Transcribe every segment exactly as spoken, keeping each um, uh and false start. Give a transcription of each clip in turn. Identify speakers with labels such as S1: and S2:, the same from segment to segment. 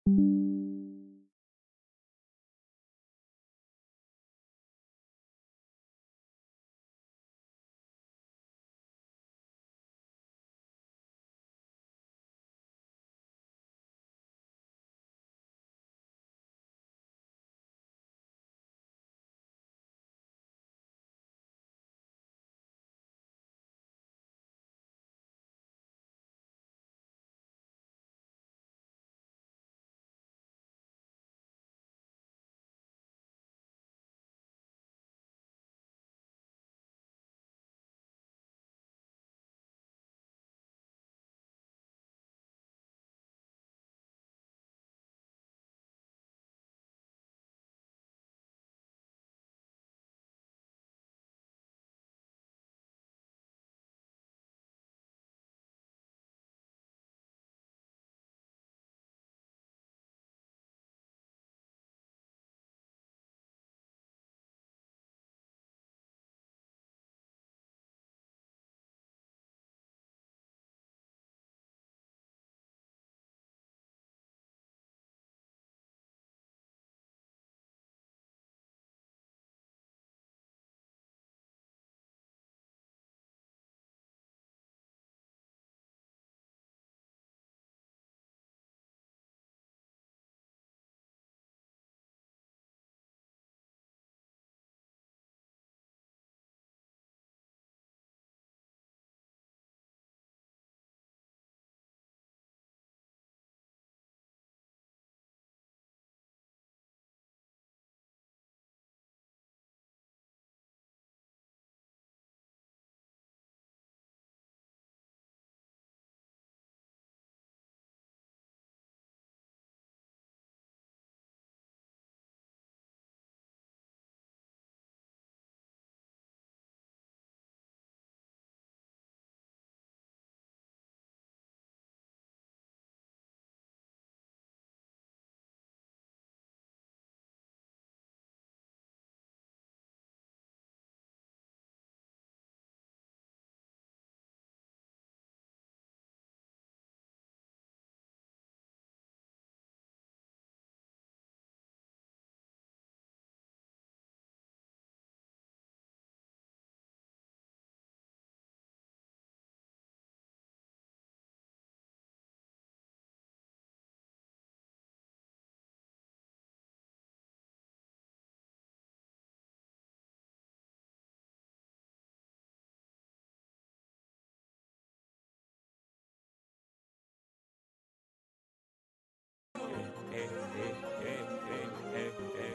S1: hey, hey, hey, hey, hey, hey,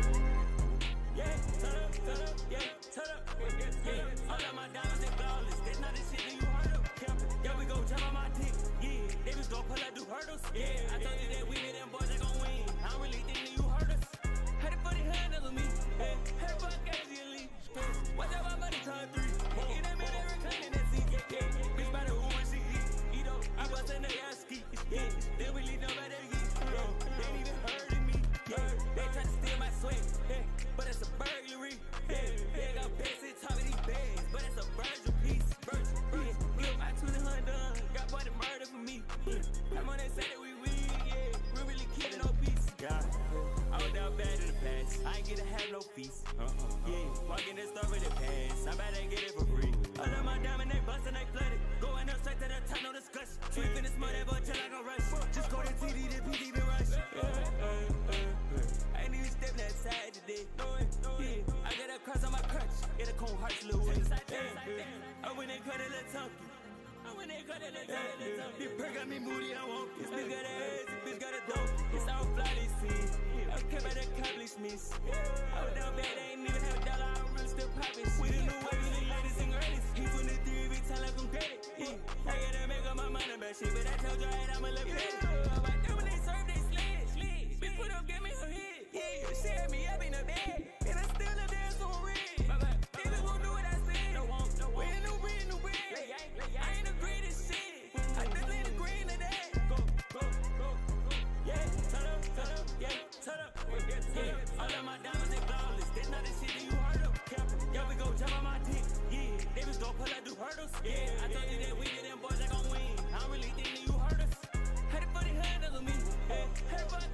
S1: yeah, turn up, turn up, yeah, turn up, yeah, all of my diamonds and flawless, that's not the shit that you heard of, yeah, we go jump on my dick, yeah, they just go pull up, do hurdles, yeah, I told you that we and them boys ain't gon' win, I don't really think that you heard us, had to put it handle me, hey, had to fuck crazy and leave, watch out my money time three, in that minute, every cleaning that seat, yeah, bitch by the who when she eat, eat up, I bust in the ass ski, yeah, then we leave nobody to eat, bro, they ain't even heard of me, yeah, they try to steal my sweat, yeah, but it's a burglary, yeah, they got beds at the top of these beds, but it's a virgin piece, virgin, yeah, yeah, I took the hunt done, got boy to murder for me, yeah, I'm on that side that we win, yeah, we really keeping no peace, yeah, I was down bad in the past, I ain't get to have no peace, uh-uh, yeah, walking this store with the pants, I'm about to get it for free, all of my diamond, they bustin', they flooded, going up straight to the top, no discussion, sweep in the smart, that boy till I can rush, just go to T D, the P D been rush, yeah, uh, uh, uh, I ain't even stepping that side today, no way, no way, yeah, I got a cross on my crutch, get a cone hearts, little way, yeah, I went and cut a little chunky, I went and cut a little chunky, this perk got me moody, I won't, this bitch got a ass, this bitch got a dope, it's all fly, they see, I care about the accomplishments, I was down bad, I ain't even have a dollar, I'm really still poppin', we the new wave, the latest and greatest, he twenty-three, every time like I'm credit, yeah, I gotta make up my mind about shit, but I told you right, I'ma let me let it, I do when they serve, they slid, slid, bitch put up, give me some hit, yeah, she had me up in the bed, and I still up there so red, niggas won't do what I said, we ain't no bread, no bread, I ain't the greatest shit, I definitely ain't the green of that, go, go, go, yeah, turn up, turn up, yeah, turn up, yeah, all of my diamonds they flawless, that's not the shit that you heard of, yeah, we go jump on my dick, yeah, they just go pull up, do hurdles, yeah, I told you that we and them boys ain't gon' win, I don't really think that you heard us, had to put it handle me, hey, had to fuck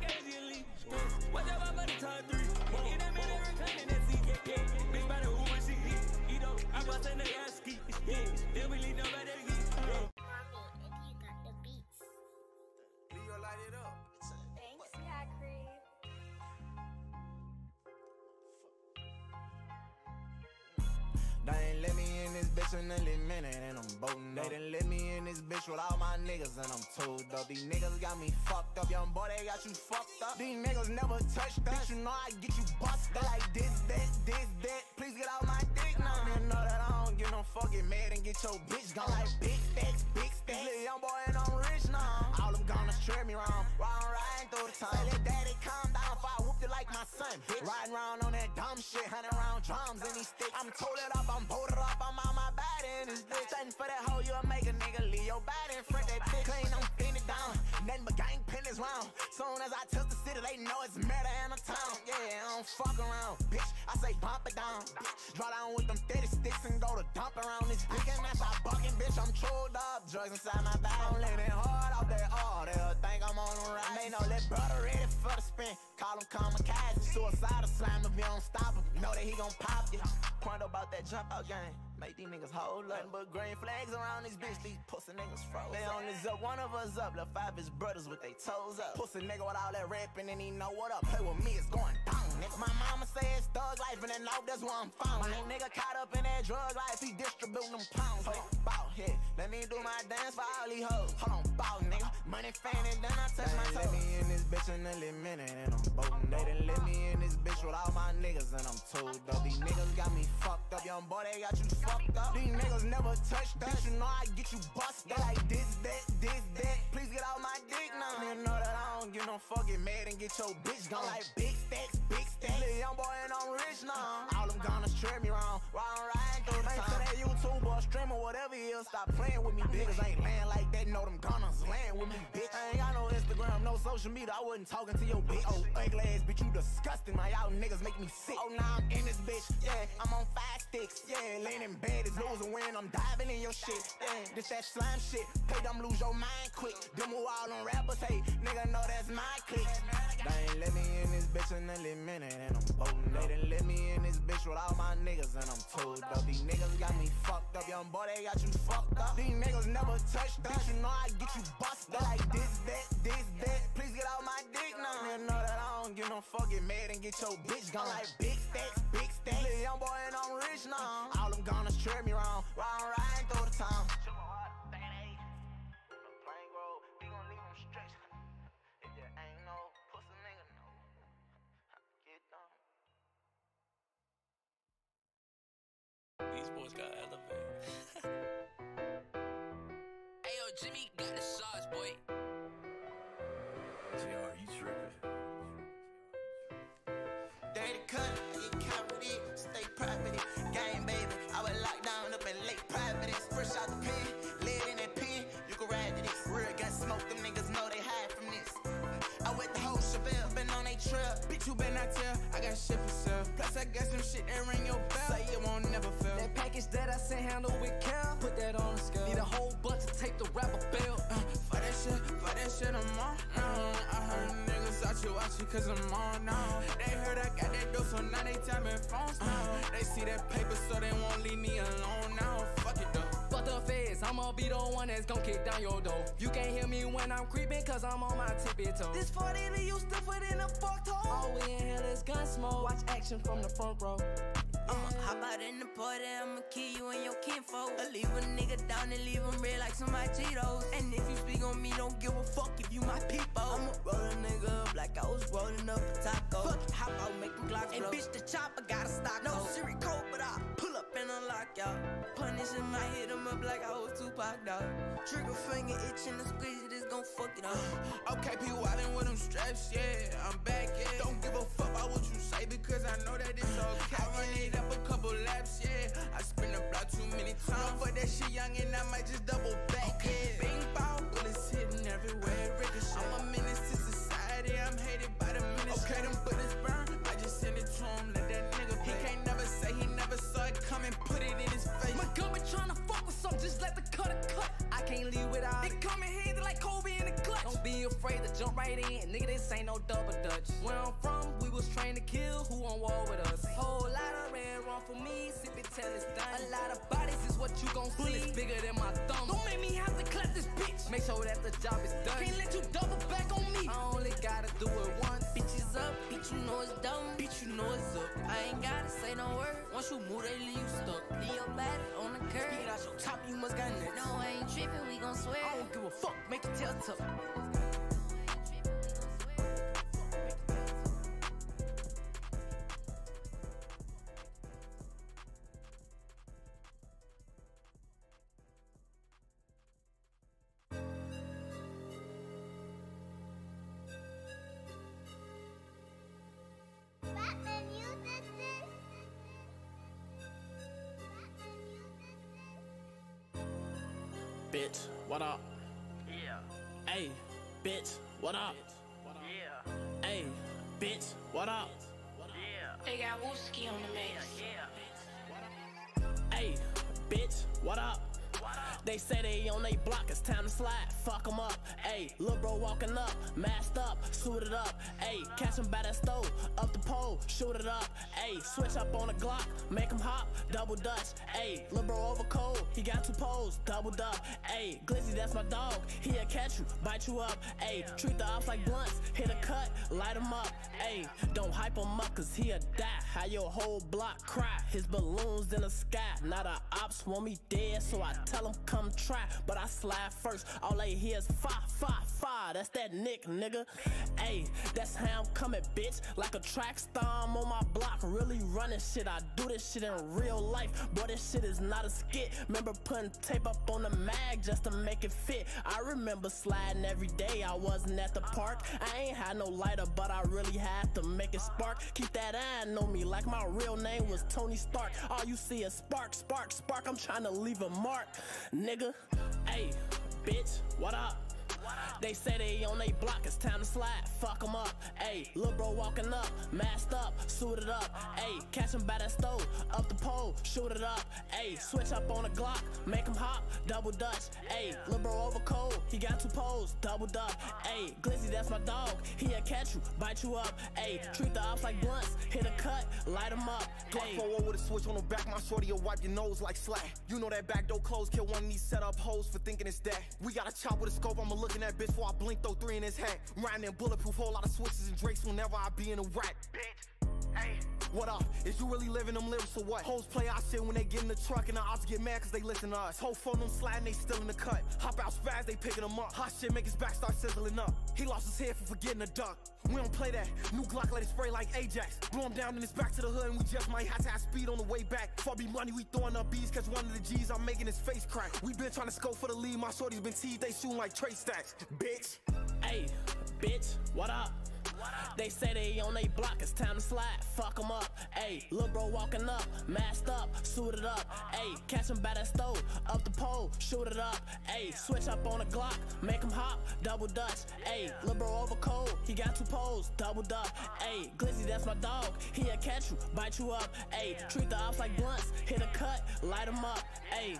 S2: bitch in a little minute and I'm boating. They done let me in this bitch with all my niggas and I'm told up. These niggas got me fucked up, young boy, they got you fucked up. These niggas never touched us. Bitch, you know I get you busted. Like this, that, this, that. Please get out my dick now. You know that I don't give no fuck, get mad and get your bitch gone. Like big stacks, big stacks. Little young boy and I'm rich now. All them gonna strip me wrong. Wrong riding through the time. Say let daddy calm down if I whooped it like my son, bitch. Riding around on that dumb shit, hundred round drums in these sticks. I'm toted up, I'm bolted up, I'm on my body in this bitch. Stunting for that hoe, you'll make a nigga leave your body in front that bitch. Clean, I'm thinning down. Nothing but gang pen is round. Soon as I touch the city, they know it's murder in the town. Yeah, I don't fuck around, bitch. I say bump it down. Draw down with them thirty sticks and go to dump around this bitch. And that's how bucking, bitch. I'm trolled up. Drugs inside my bag. I'm leaning hard off that all. They'll think I'm on the ride. They know that brother ready for the spin. Call him kamikaze. Suicidal slime if you don't stop him. Know that he gon' pop you. Point about that jump out game. Make these niggas hold up. Nothing but green flags around this bitch. These pussy niggas froze. They on this up. One of us up. Left five his brothers with they toes up. Pussy nigga with all that rapping and he know what up. Play with me, it's going down, nigga. My mama say it's thug life and then know that's where I'm found. My nigga caught up in that drug life. He distributing them pounds. Hold on, bout here. Let me do my dance for all these hoes. Hold on, bout, nigga. Money fanning, then I touch my toes. Let me in this bitch in a little minute and I'm boating. They done let me in this bitch with all my niggas and I'm told up. These niggas got me fucked up. Young boy, they got you fucked up. These niggas never touched us. Bitch, you know I get you busted. Like this, that, this, that. Please get out my dick now. You know that I don't give no fuck, get mad and get your bitch gone. Like big stacks, big stacks. Little young boy and I'm rich now. All them gonna strip me wrong. Wrong riding through the time. To that YouTube or streamer, whatever he is, stop playing with me. Niggas ain't land like that. Know them gunners land with me, bitch. I ain't got no Instagram, no social media. I wasn't talking to your bitch. Oh, ugly ass bitch, you disgusting. My y'all niggas make me sick. Oh, now I'm in this bitch. Yeah, I'm on five sticks. Yeah, laying in bed is losing when I'm diving in your shit. Yeah, this that slime shit. Play them lose your mind quick. Them who all on rappers, hey, nigga know that's my clique. They ain't let me in this bitch in a little minute and I'm boating. They done let me in this bitch with all my niggas and I'm told up. These niggas got me fucked up. Young boy, they got you fucked up. These niggas never touched us. Bitch, you know I get you busted. Like this, that, this, that. Please get out my dick now. You know that I don't give no fuck, get mad and get your bitch gone. Like big stacks, big stacks. Little young boy and I'm rich now. All them gonna strip me wrong. Wrong riding through the town.
S1: These boys got elevated.
S3: Hey yo, Jimmy got the sauce, boy.
S4: J R, you tripping?
S2: Dirty cut, you covered it. Stay private, game baby. I was locked down up in late private. Fresh out the pen, lead in that pen. You can ride to this. Real gun smoke, them niggas know they hide from this. I went the whole Chevelle, been on they trail. Bitch, you better not tell, I got shit for sale. Plus, I got some shit that ring your bell. Say it won't never fail.
S5: That package that I sent handle with care. Put that on the scale. Need a whole bunch of tape to wrap a belt.
S2: Uh, for that shit, for that shit, I'm on. Uh, I heard niggas out you watch it cause I'm on now. They heard I got that dope, so now they tapping phones now. Uh, they see that paper, so they won't leave me alone now. Fuck it though.
S5: Fuck the feds, I'ma be the one that's gon' kick down your door. You can't hear me when I'm creeping cause I'm on my tippy toe. This forty to you stiffer than a fucked hole. All we in here is gun smoke. Watch action from the front row.
S6: I'ma hop out in the party, I'ma kill you and your kinfolk. I leave a nigga down and leave him red like some Cheetos. And if you speak on me, don't give a fuck if you my people. I'ma roll a nigga up like I was rolling up a taco. Fuck it, hop out, make them Glocks blow. And bitch, the chopper got a stock. No Siri code, but I pull up and unlock y'all. Punish him, I hit him up like I was Tupac, dog. Trigger finger itching to squeeze it, it's gon' fuck it up.
S2: Okay, P wildin' with them straps, yeah, I'm back, yeah. Don't give a fuck about what you say because I know that it's okay. I run it up a couple laps, yeah. I spin the block too many times. For that shit young and I might just double back, okay. Yeah. Bing bong, bullets hitting everywhere, ricochet. I'm a menace to society, I'm hated by the ministry. Okay, them bullets burn, I just send it to him, let that nigga pay. He can't never say he never saw it coming, put it in his face.
S5: My gun been tryna fuck with some, just let the cutter cut. I can't leave without it. They coming handy like Kobe in the clutch. Don't be afraid to jump right in, nigga, this ain't no double dutch. Where I'm from, we was trained to kill, who on war with us? Whole lot of red run for me, sip it till it's done. A lot of bodies is what you gon' see. Bullets bigger than my thumb. Don't make me have to clap this bitch. Make sure that the job is done. Can't let you double back on me. I only gotta do it once.
S6: Bitches up, bitch, you know it's dumb. Bitch, you know it's up. I ain't gotta say no word.
S5: Once you move, they leave you stuck.
S6: Leave your body on the curb.
S5: Get out your top, you must got nuts.
S6: No, I ain't tripping, we gon' swear.
S5: I don't give a fuck, make your tail tuck.
S4: Bitch, what up? Yeah. Hey, bitch, what up? Yeah. Hey, bitch, what up? Yeah.
S7: They got Wooski on the mix.
S4: Yeah. Hey, bitch, what up? They say they on they block, it's time to slide, fuck them up. Ayy, lil' bro walking up, masked up, suited up. Ayy, catch him by that stove, up the pole, shoot it up. Ayy, switch up on the Glock, make him hop, double dutch. Ayy, lil' bro over cold, he got two poles, doubled up. Ayy, Glizzy, that's my dog, he'll catch you, bite you up. Ayy, treat the ops like blunts, hit a cut, light him up. Ayy, don't hype him up cause he'll die. How your whole block cry, his balloons in the sky. Now the ops want me dead, so I tell him come try, but I slide first. All they hear is fa, fa, fa. That's that Nick, nigga. Ayy, that's how I'm coming, bitch. Like a track star, I'm on my block, really running shit. I do this shit in real life, boy, this shit is not a skit. Remember putting tape up on the mag just to make it fit. I remember sliding every day, I wasn't at the park. I ain't had no lighter, but I really had to make it spark. Keep that eye on me like my real name was Tony Stark. All you see is spark, spark, spark. I'm trying to leave a mark, nigga. Ayy, bitch, what up? They say they on they block, it's time to slide, fuck them up. Ayy, lil' bro walking up, masked up, suited up. Ayy, catch him by that stove, up the pole, shoot it up. Ayy, switch up on the Glock, make him hop, double dutch. Ayy, lil' bro over cold, he got two poles, doubled up. Ayy, Glizzy, that's my dog, he'll catch you, bite you up. Ayy, treat the ops like blunts, hit a cut, light him up.
S8: Glock forward with a switch on the back, my shorty will wipe your nose like slack. You know that back door closed, kill one of these set up hoes for thinking it's that. We got a chop with a scope, I'ma look in that bitch before I blink, throw three in his hat. Riding in bulletproof, whole lot of switches and drakes whenever I be in a rack. Bitch, hey, what up? Is you really living them lyrics or what? Hoes play our shit when they get in the truck and the ops get mad cause they listen to us. Whole phone them sliding, they still in the cut. Hop out spaz, they picking them up. Hot shit make his back start sizzling up. He lost his head for forgetting to duck. We don't play that. New Glock let it spray like Ajax. Blow him down and it's back to the hood and we just might have to have speed on the way back. Before be money, we throwing up bees cause one of the G's I'm making his face crack. We been trying to scope for the lead, my shorty's been teased, they shooting like Trey stacks. Bitch.
S4: Ayy, bitch, what up? They say they on they block, it's time to slide, fuck them up. Ayy, lil' bro walking up, masked up, suited up. Ayy, catch him by that stove, up the pole, shoot it up. Ayy, switch up on the Glock, make him hop, double dutch. Ayy, lil' bro over cold, he got two poles, doubled up. Ayy, Glizzy, that's my dog, he'll catch you, bite you up. Ayy, treat the ops like blunts, hit a cut, light him up. Ayy.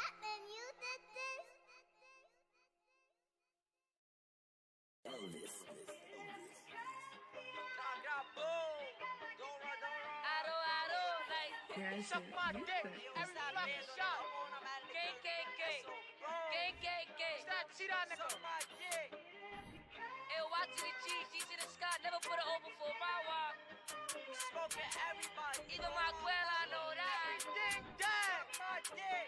S7: Suck my dick, every fucking shot. Gang, gang, gang. Gang, gang, gang. Stop, see that nigga. Hey, watch to the G, G to the sky, never put it over for my wife.
S6: Smoking everybody.
S7: Even my girl, I know that.
S6: Ding, dang, my dick.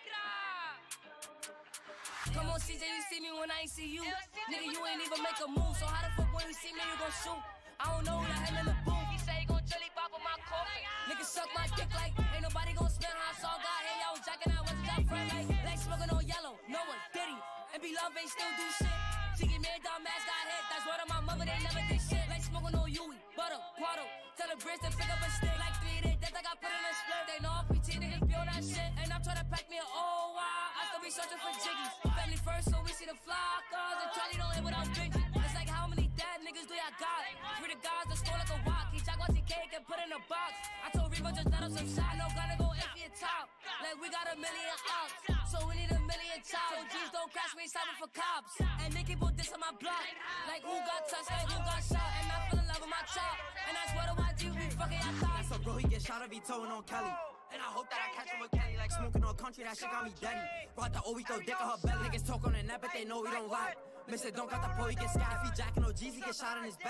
S5: Come on, C J, you see me when I ain't see you. Nigga, you ain't even make a move, so how the fuck when you see me, you gon' shoot? I don't know who the hell in the booth.
S7: He say he gon' jelly pop on my coat.
S5: Niggas suck my dick like ain't nobody gon' spend how I saw God. Hey, I was jacking out with that friend like like smoking on yellow. No one did he. And be love ain't still do shit. She get me a dumb ass got hit. That's word of my mother, they never did shit. Like smoking on Yui, butter, Quado. Tell the bridge to pick up a stick. Like three days, that I got put in a split. They know P T niggas be on that shit. And I'm trying to pack me an old while. I still be searching for jiggies. Family first, so we see the fly cars. And Charlie don't live without Benji. It's like how many dead niggas do y'all got? Free the guys that score like a walk. He jack T K and put in a box. I told Remo just let up some shot. No gonna go if you top. Like we got a million ops, so we need a million chops. So G's don't crash, we ain't stopping for cops. And they keep on this on my block. Like who got touched, like who got shot. And I fell in love with my chop. And I swear to Y G, we fucking y'all thoughts.
S9: So bro, he get shot if he towing on Kelly. And I hope that I catch him with Kelly. Like smoking on country, that shit got me daddy. Brought the O, we throw dick on her belly. Niggas talk on the net, but they know we don't lie. Mister don't got the pro, he get scat. If he jacking no G's, he get shot in his back.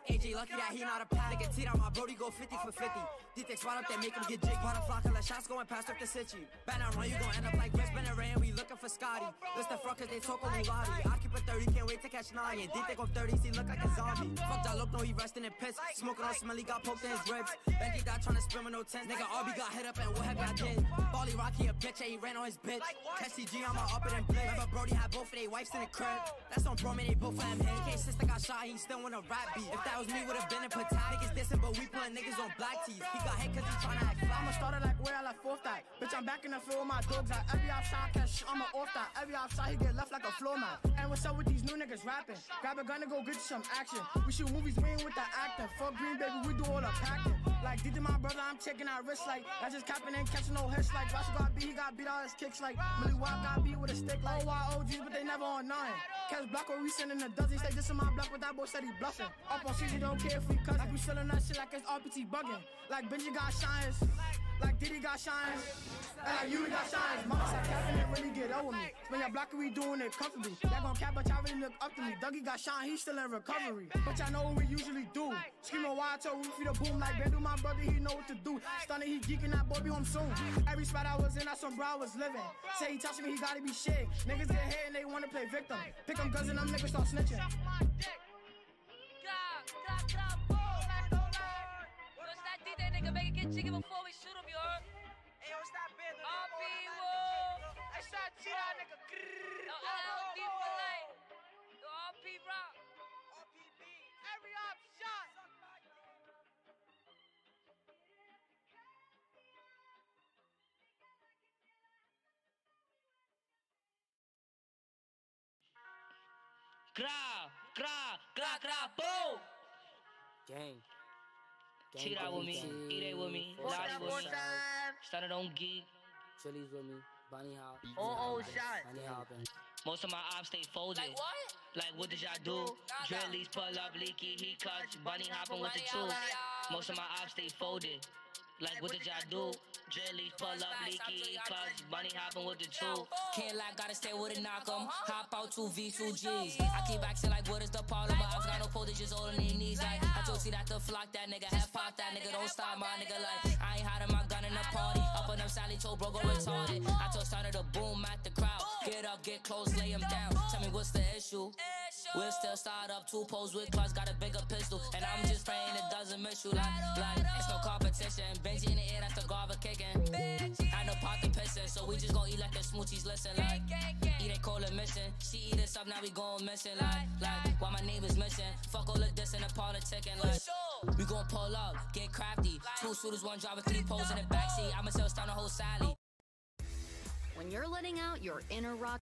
S9: A J lucky that he not a pack. Nigga teed on my brody go fifty for fifty. D-Tex right up there, make him get jig. Bottom flock, let shots going past up the city. Bad on run, you gon' end up like Rick Benarain. We looking for Scotty. List the front cause they talk on Lottie. I keep a thirty, can't wait to catch nine. And D-Tex on thirties, he look like a zombie. Fuck that look, no, he resting in piss. Smoking on smelly, got poked in his ribs. Benji died trying to spin with no tens. Nigga R B got hit up and what have I did? Bally Rocky a bitch, and he ran on his bitch. Catch C G, I'm a up it and blitz. Remember Brody had both of they wives in the crib. That's on bro, man, they both of them hit. K sister got shot, he still wanna rap beat. If that was me, would've been in Patak. Niggas dissing, but we putting niggas on black tees. He got hit cause he tryna act fly.
S10: I'ma start it like where I left fourth that. Bitch, I'm back in the field with my dogs. Like every outside catch, I'ma off that. Every outside he get left like a floor mat. And what's up with these new niggas rapping? Grab a gun and go get you some action. We shoot movies, we ain't with the acting. Fuck green, baby, we do all the packing. Like D D my brother, I'm taking our wrist like I just capping and catching no hits like Russell got beat, he got beat out his kicks like Millie Watt got beat with a stick like O Y O Gs, but they never on nine. Catch block or we sending a dozen, stay dissing my block, but that boy said he bluffing. Up on C G, don't care if we cut. Like we selling that shit like it's R P T bugging. Like Benji got shines, like Diddy got shines, and like you got shines. Mama said capping and really get over me. When y'all block we doing it comfortably. Y'all gon' cap, but y'all really look up to me. Dougie got shine, he still in recovery. But y'all know what we usually do. Screaming wild till we feel the boom. Like Bandu, my brother, he know what to do. Stunning, he geeking, that boy be home soon. Every spot I was in, that's some bro I was living. Say he touching me, he gotta be shit. Niggas get hit and they wanna play victim. Pick them guns and them niggas start snitching.
S7: Nigga, make it get jiggy before we shoot him, you heard?
S11: Hey, yo, stop being the
S7: R P, whoa!
S11: I shot T that nigga.
S7: Yo, L L D for life. Yo, R P rock.
S11: R P B. Every op shot.
S12: Gra, gra, gra, gra, boom!
S13: Gang.
S12: Cheat out with me, eat it with me, Lottie with me. Started on geek.
S13: Chili's with me, Bunny Hop.
S11: Oh, oh, shot.
S13: Bunny Hoppin'.
S12: Most of my ops stay folded.
S3: Like what?
S12: Like what did y'all do? Drillies pull up, leaky, he cuts. Bunny hopping with the truth. Most of my ops stay folded. Like what did y'all do? Drillies pull up, leaky, he cuts. Bunny hopping with the truth.
S3: Can't lie, gotta stay with it, knock 'em. Hop out two V, two G's. I keep acting like what is the problem, but I've got no pole, they just holding their knees. Like I told you not to flock that nigga, have pop that nigga, don't stop my nigga. Like I ain't hiding my gun in the party. Up on them Sally told bro go retarded. I told started to boom at the crowd. Get up, get close, lay him down. Tell me what's the issue? We'll still start up two poles with clutch, got a bigger pistol, and I'm just praying it doesn't miss you. Like, like it's no competition. Benji in the air, that's the garba kicking. I know pot the pissin', so we just gon' eat like the smoochies listen. Like, eat ain't call it missing. She eat us up, now we gon' missing. Like, like, while my name is missing. Fuck all of this and the politicking. Like, we gon' pull up, get crafty. Two shooters, one driver, three poles in the backseat. I'ma still stun the whole Sally.
S14: When you're letting out your inner rock.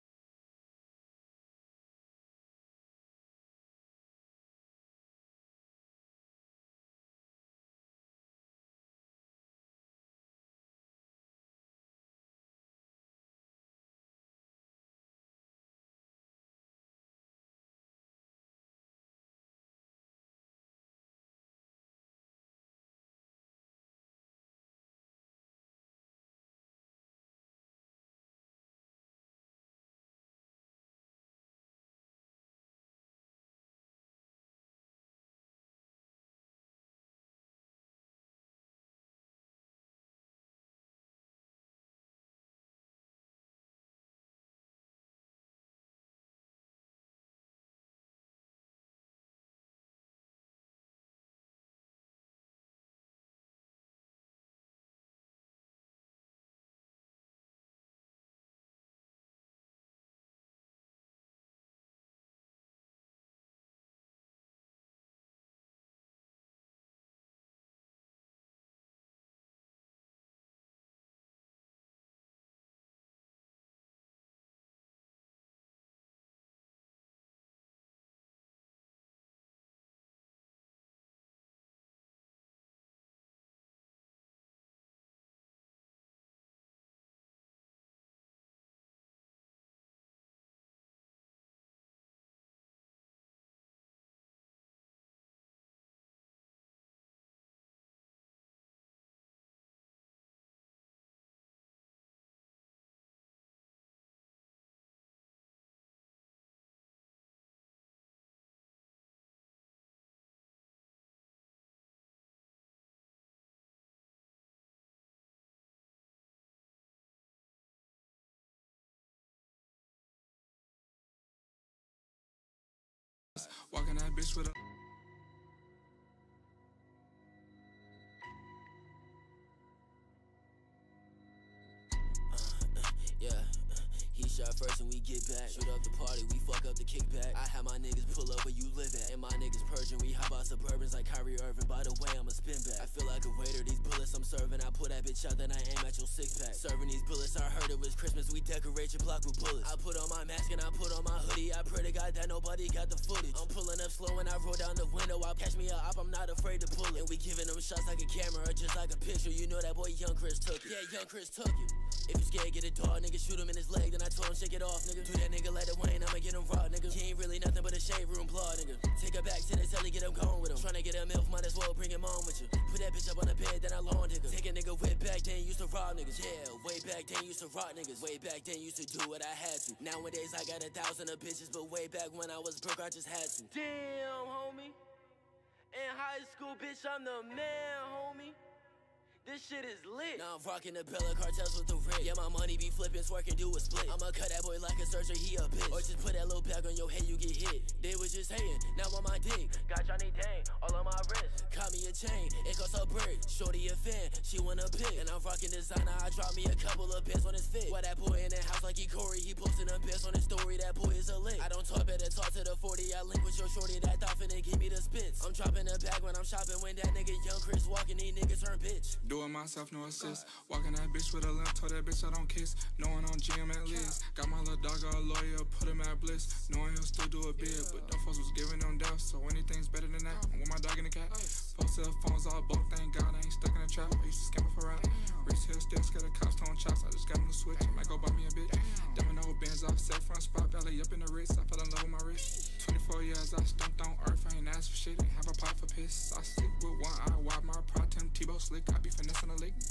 S15: Walking that bitch with a.
S16: He shot first and we get back. Shoot up the party, we fuck up the kickback. I have my niggas pull up where you live at. And my niggas purging, we hop out Suburbans like Kyrie Irving. By the way, I'm a spin back. I feel like a waiter, these bullets I'm serving. I pull that bitch out, then I aim at your six pack. Serving these bullets, I heard it was Christmas. We decorate your block with bullets. I put on my mask and I put on my hoodie. I pray to God that nobody got the footage. I'm pulling up slow and I roll down the window. I catch me a op, I'm not afraid to pull it. And we giving them shots like a camera or just like a picture. You know that boy Young Chris took it. Yeah, Young Chris took it. If you scared, get a dog, nigga, shoot him in his leg. Then I told him, shake it off, nigga. Do that nigga like the Wayne, I'ma get him raw, nigga. He ain't really nothing but a shade room plot, nigga. Take her back to the celly, get him going with him. Tryna get a milf, might as well bring him on with you. Put that bitch up on the bed, then I lawn nigga. Take a nigga way back then, used to rob niggas. Yeah, way back then, used to rock niggas. Way back then, used to do what I had to. Nowadays, I got a thousand of bitches, but way back when I was broke, I just had to.
S17: Damn, homie. In high school, bitch, I'm the man, homie. This shit is lit.
S16: Now I'm rocking the Bella cartels with the ring. Yeah, my money be flipping, so I can do a split. I'ma cut that boy like a searcher, he a bitch. Or just put that little bag on your head, you get hit. They was just hating, now on my dick. Got Johnny Dang, all on my wrist. Caught me a chain, it costs a brick. Shorty a fan, she wanna pick. And I'm rocking designer, I drop me a couple of bits on his fit. Why that boy in the house like he Corey, he posting them bits on his story, that boy is a lick. I don't talk, better talk to the forty, I link with your shorty, that thought finna give me the spits. I'm dropping the bag when I'm shopping, when that nigga Young Chris walking, these niggas turn bitch.
S15: Doing myself, no assist. Walking that bitch with a limp, told that bitch I don't kiss. Knowing I'm G M at least. Got my little dog a lawyer, put him at bliss. Knowing he'll still do a bid, but them folks was giving them death, so anything's better than that. I'm with my dog in the cat. Post cell phones all broke, thank God I ain't stuck in a trap. I used to scam for rap. Reese hill still scared of cops, throwing chops. I just got a new switch, might go buy me a bitch. Domino bands off, set front spot, belly up in the wrist. I fell in love with my wrist. twenty-four years I stumped on earth, I ain't asked for shit, ain't have a pot for piss. I sleep with one eye, wide my pride, Tim Tebow slick, I be finessing the league.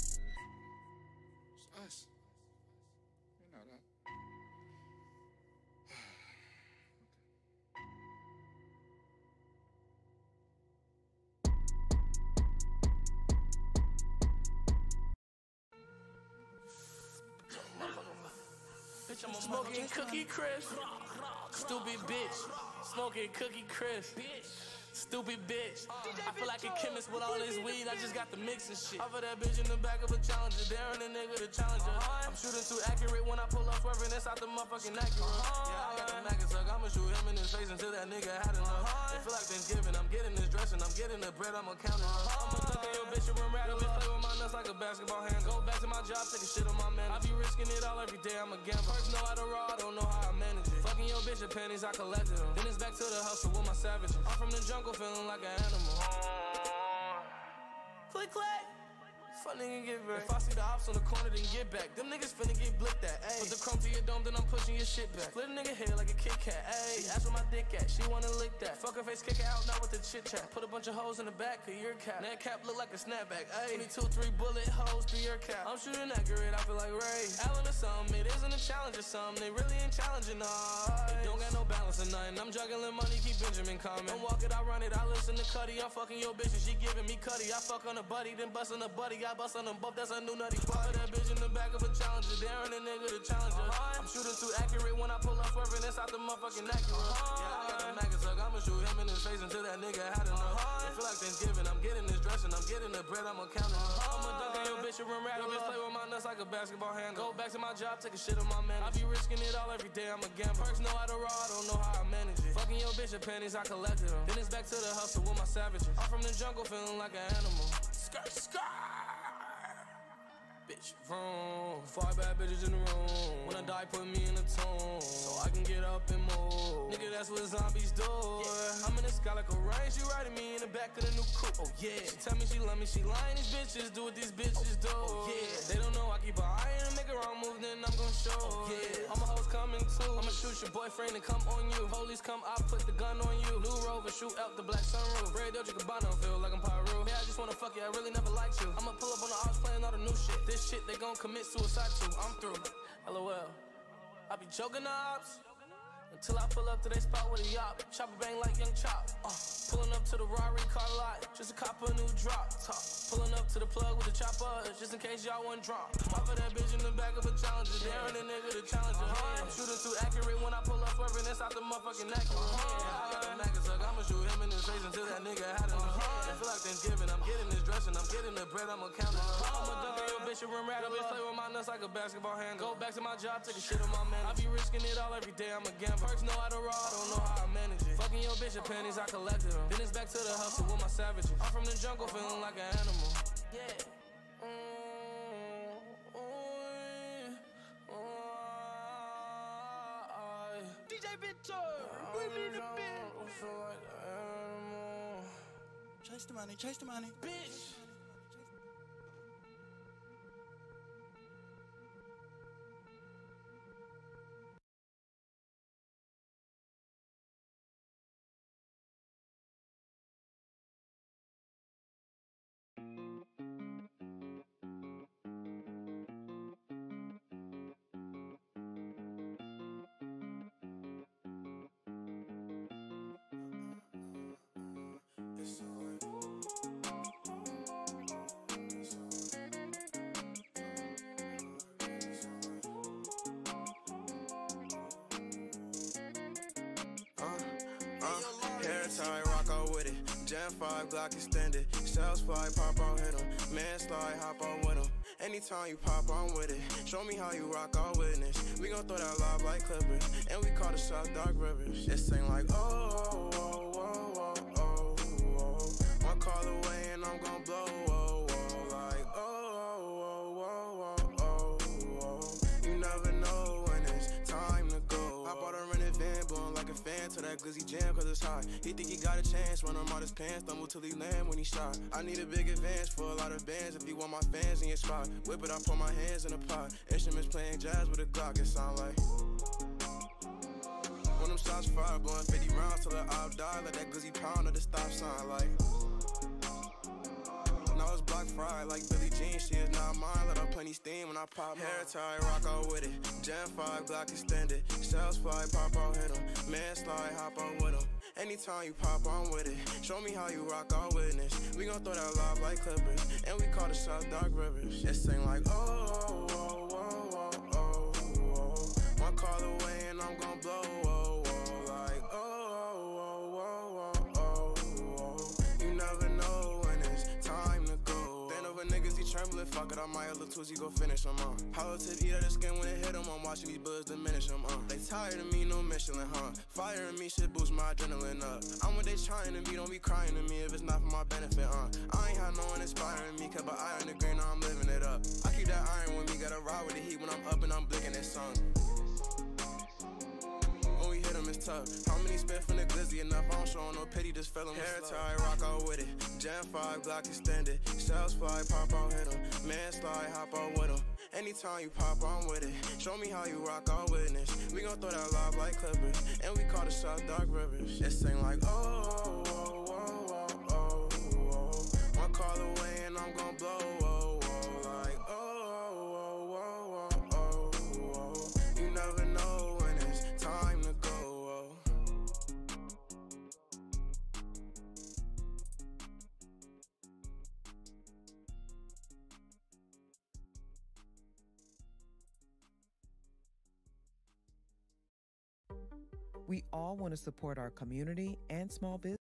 S15: Us. You know that.
S4: Bitch, I'm smoking cookie crisp. Stupid bitch. Smoking cookie crisp. Stupid bitch. I feel like a chemist with all this weed, I just got the mix and shit. Offer that bitch in the back of a Challenger, daring a nigga to challenge her. I'm shooting too accurate when I pull up swerving, it's out the motherfucking accurate. Yeah, I got the Mac and suck, I'ma shoot him in his face until that nigga had enough. It feel like Thanksgiving, I'm getting this dressing, I'm getting the bread, I'ma count it up. I'ma duck in your bitch, you run rattle, bitch, play with my nuts like a basketball hand. Go back to my job, take a shit on my man. I be risking it all every day, I'm a gambler. First know how to raw, I don't know how I manage it. Fucking your bitch, your panties, I collected them. Then it's back to the hustle with my savages. I'm from the jungle, feeling like an animal. Click, click. Fuck nigga, get back. If I see the ops on the corner, then get back. Them niggas finna get blicked at, ayy. Put the chrome to your dome, then I'm pushing your shit back. Split a nigga hair like a Kit Kat, ayy. Ask where my dick at, she wanna lick that. Fuck her face, kick her out, not with the chit chat. Put a bunch of hoes in the back of your cap. That cap look like a snapback, ayy. twenty-two, three bullet hoes through your cap. I'm shooting accurate, I feel like Ray Allen or something. It isn't a challenge or something. They really ain't challenging us. They don't got no balance or nothing. I'm juggling money, keep Benjamin coming. Don't walk it, I run it, I listen to Cuddy. I'm fucking your bitch and she giving me Cuddy. I fuck on a buddy, then bust on a buddy. I bust on them both, that's a new nutty spot. That bitch in the back of a Challenger, daring a nigga to challenge her. I'm shooting too accurate when I pull up swerving, it's out the motherfucking accurate. Yeah, I got the Mac and suck, I'ma shoot him in his face until that nigga had enough. It feel like Thanksgiving, I'm getting this dressing, I'm getting the bread, I'ma count it up. I'ma dunk on your bitch, you run rattle, bitch, play with my nuts like a basketball hand. Go back to my job, take a shit on my man. I be risking it all every day, I'm a gambler. Perks know how to raw, I don't know how I manage it. Fucking your bitch, your panties, I collected them. Then it's back to the hustle with my savages. I'm from the jungle, feeling like an animal. Skirt, skirt. Bitch, vroom. Five bad bitches in the room. When I die, put me in a tomb, so I can get up and move. Nigga, that's what zombies do. Yeah. I'm in the sky like a rain. She riding me in the back of the new coupe. Oh yeah. She tell me she love me. She lying. These bitches do what these bitches do. Oh yeah. They don't know I keep an eye and make a wrong move, then I'm gon' show. Oh yeah. All my hoes coming too. I'ma shoot your boyfriend and come on you. Police come, I put the gun on you. New Rover, shoot out the black sunroof. Red Dolce Gabbana, feel like I'm Pyro. Yeah, I just wanna fuck you. I really never liked you. I'ma pull up on the ops playing all the new shit. This shit they gon' commit suicide to. I'm through. L O L. I be choking the ops. Until I pull up to that spot with a yacht. Chopper bang like young chop. Uh, pulling up to the Rari car lot. Just a cop a new drop top. Pulling up to the plug with the chopper. Just in case y'all want drop. Pop for that bitch in the back of a Challenger. Daring the nigga to challenge her. I'm shooting too accurate when I pull up swerving. That's out the motherfucking neck. I got the Mac suck. I'ma shoot him in his face until that nigga had enough. I feel like Thanksgiving. I'm getting this dressing. I'm getting the bread. I'ma count it. I'ma dunk on your bitch and rim rat. Bitch play with my nuts like a basketball hand. Go back to my job. Take a shit on my man. I be risking it all every day. I'm a gambler. Perks know how to raw. I don't know how I manage it. Fucking your bitch and panties. I collected them. Then it's back to the hustle with my savages. I'm from the jungle feeling like an animal. Yeah.
S11: D J Victor, bring me the beat.
S18: Chase the money, chase the money,
S11: bitch.
S19: Time, rock out with it. Gen five, Glock extended. Shells fly, pop out, hit 'em. Man slide, hop out with 'em. Anytime you pop, I'm with it. Show me how you rock, I'll witness. We gon' throw that live like Clippers. And we call the shot Dark Rivers. This ain't like, oh, oh, oh, oh, oh, oh. One call away and I'm gon' blow, oh, oh. Like, oh, oh, oh, oh, oh, oh. You never know when it's time to go. I bought a rented van, blowing like a fan to that glizzy jam cause it's hot. He think he got a chance, run him out his pants, stumble till he land when he shot. I need a big advance for a lot of bands if you want my fans in your spot. Whip it, I put my hands in the pot. Instruments playing jazz with a Glock, it sound like. When them shots fire, blowing fifty rounds till the op die, let that glizzy pound at the stop sign like. Now it's block fried like Billie Jean, she is not mine. Let her plenty steam when I pop. Hair tie, rock out with it. Gen five, Glock extended. Shells fly, pop out, hit 'em. Man slide, hop out with 'em. Anytime you pop, I'm with it. Show me how you rock, I'll witness. We gon' throw that live like Clippers. And we call the shot Dark Rivers. This ain't like, oh, oh, oh, oh, oh, oh, oh. One call away and I'm gon' blow, oh, oh. Like, oh, oh, oh, oh, oh, oh, oh. You never know when it's time to go. Stand over niggas, he trembling. Fuck it, I might look twist, he go finish him, uh. Hollow tip, eat out the skin when it hit him. I'm watching these bullets diminish him, uh. They tired of me, no Michelin, huh? Firing me, shit boost my adrenaline up. I'm what they trying to be, don't be crying to me if it's not for my benefit, uh. I ain't had no one inspiring me, kept an eye on the green, now I'm living it up. I keep that iron with me, gotta ride with the heat when I'm up and I'm blinking that sun. When we hit him, it's tough. How many spit from the glizzy enough? I don't show no pity, just fell him. Hair tie, rock out with it. Gen five, Glock extended. Shells fly, pop out, hit 'em. Man slide, hop out with 'em. Anytime you pop, I'm with it. Show me how you rock, I'll witness. We gon' throw that live like Clippers. And we call the shot Dark Rivers. This ain't like, oh, oh, oh, oh, oh, oh. One call away and I'm gon' blow, oh, oh. Like, oh, oh, oh, oh, oh, oh. You never know when it's time to go, oh.
S20: We all want to support our community and small business.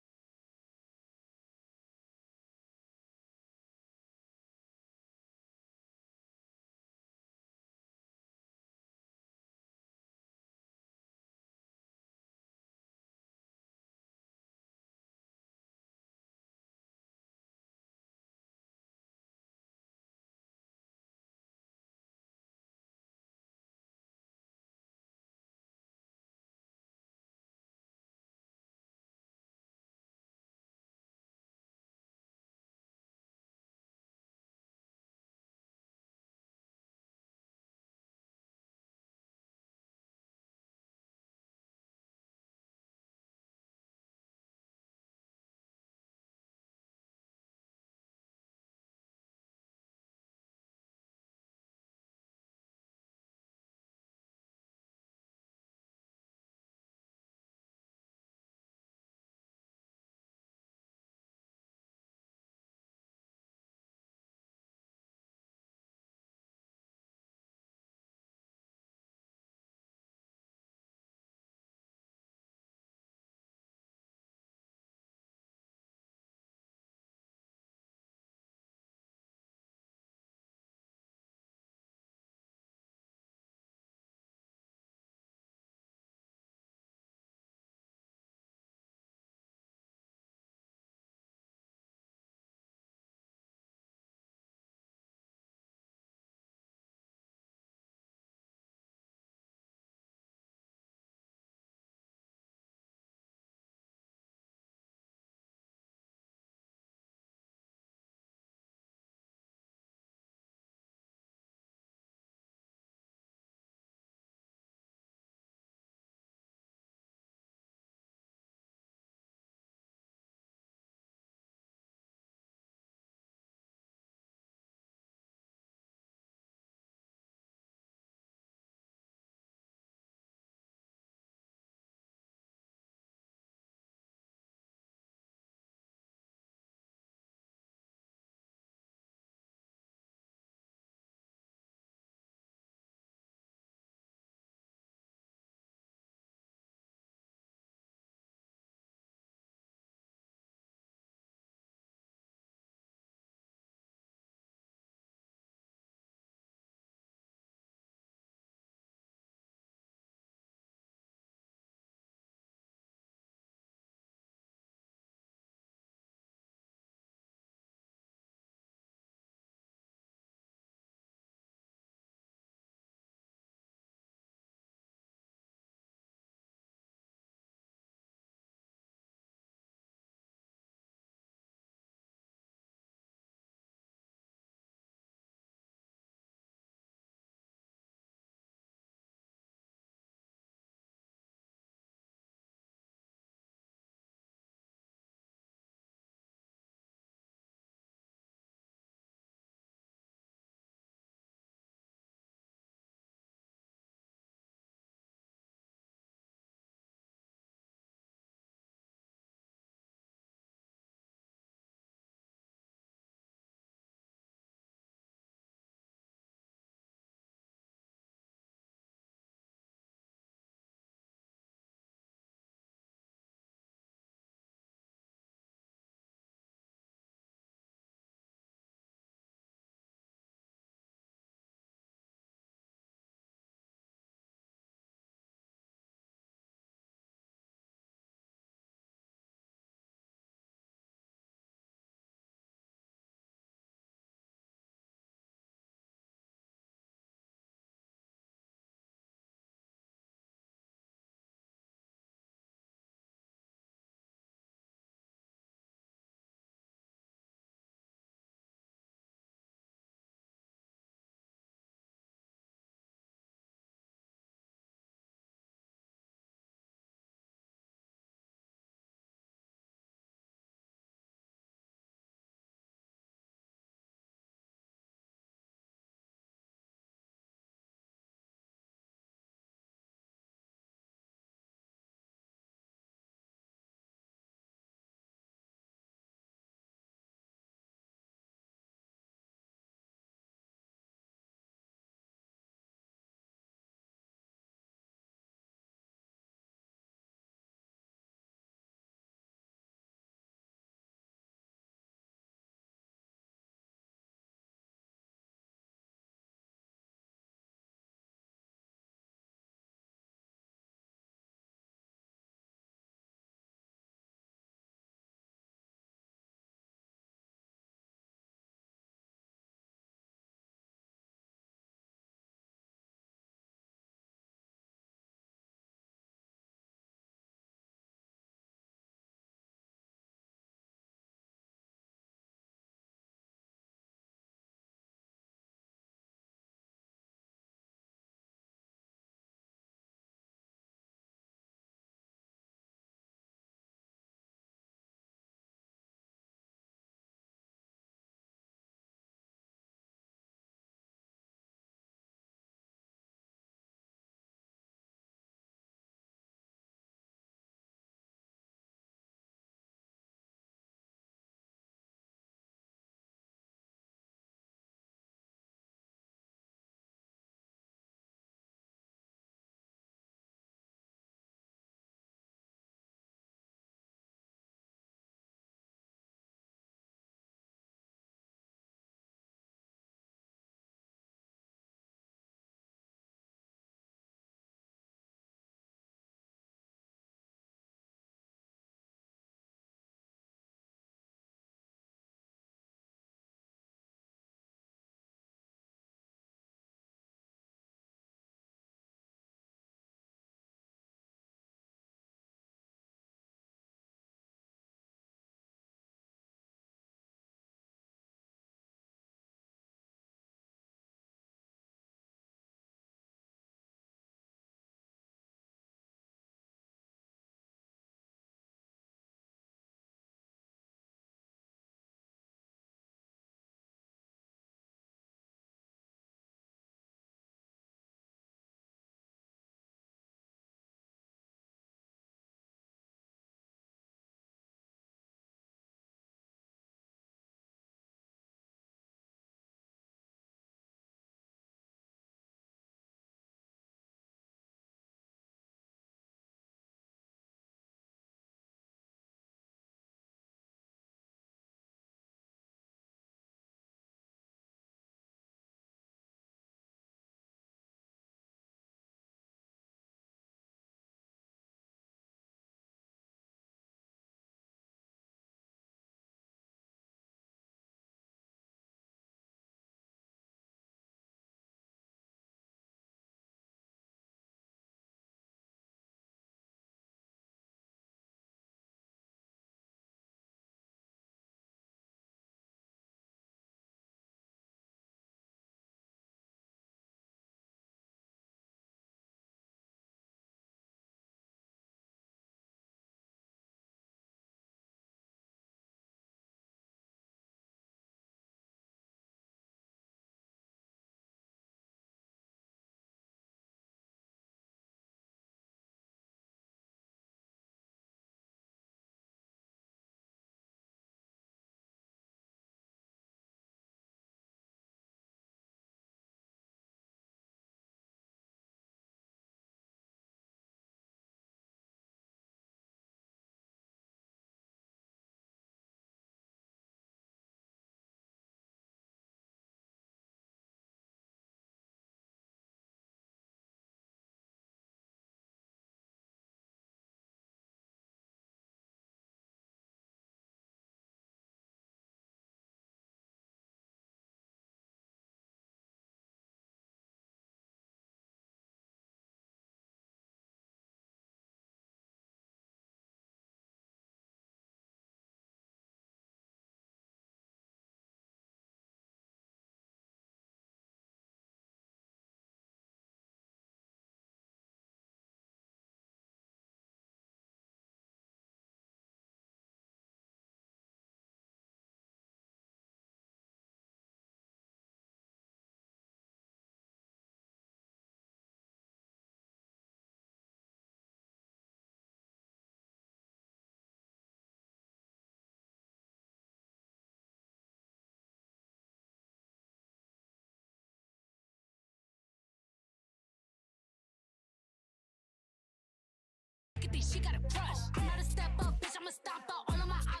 S3: shorty, she got a crush. I'm not a step up, bitch, I'ma stop out all of my options.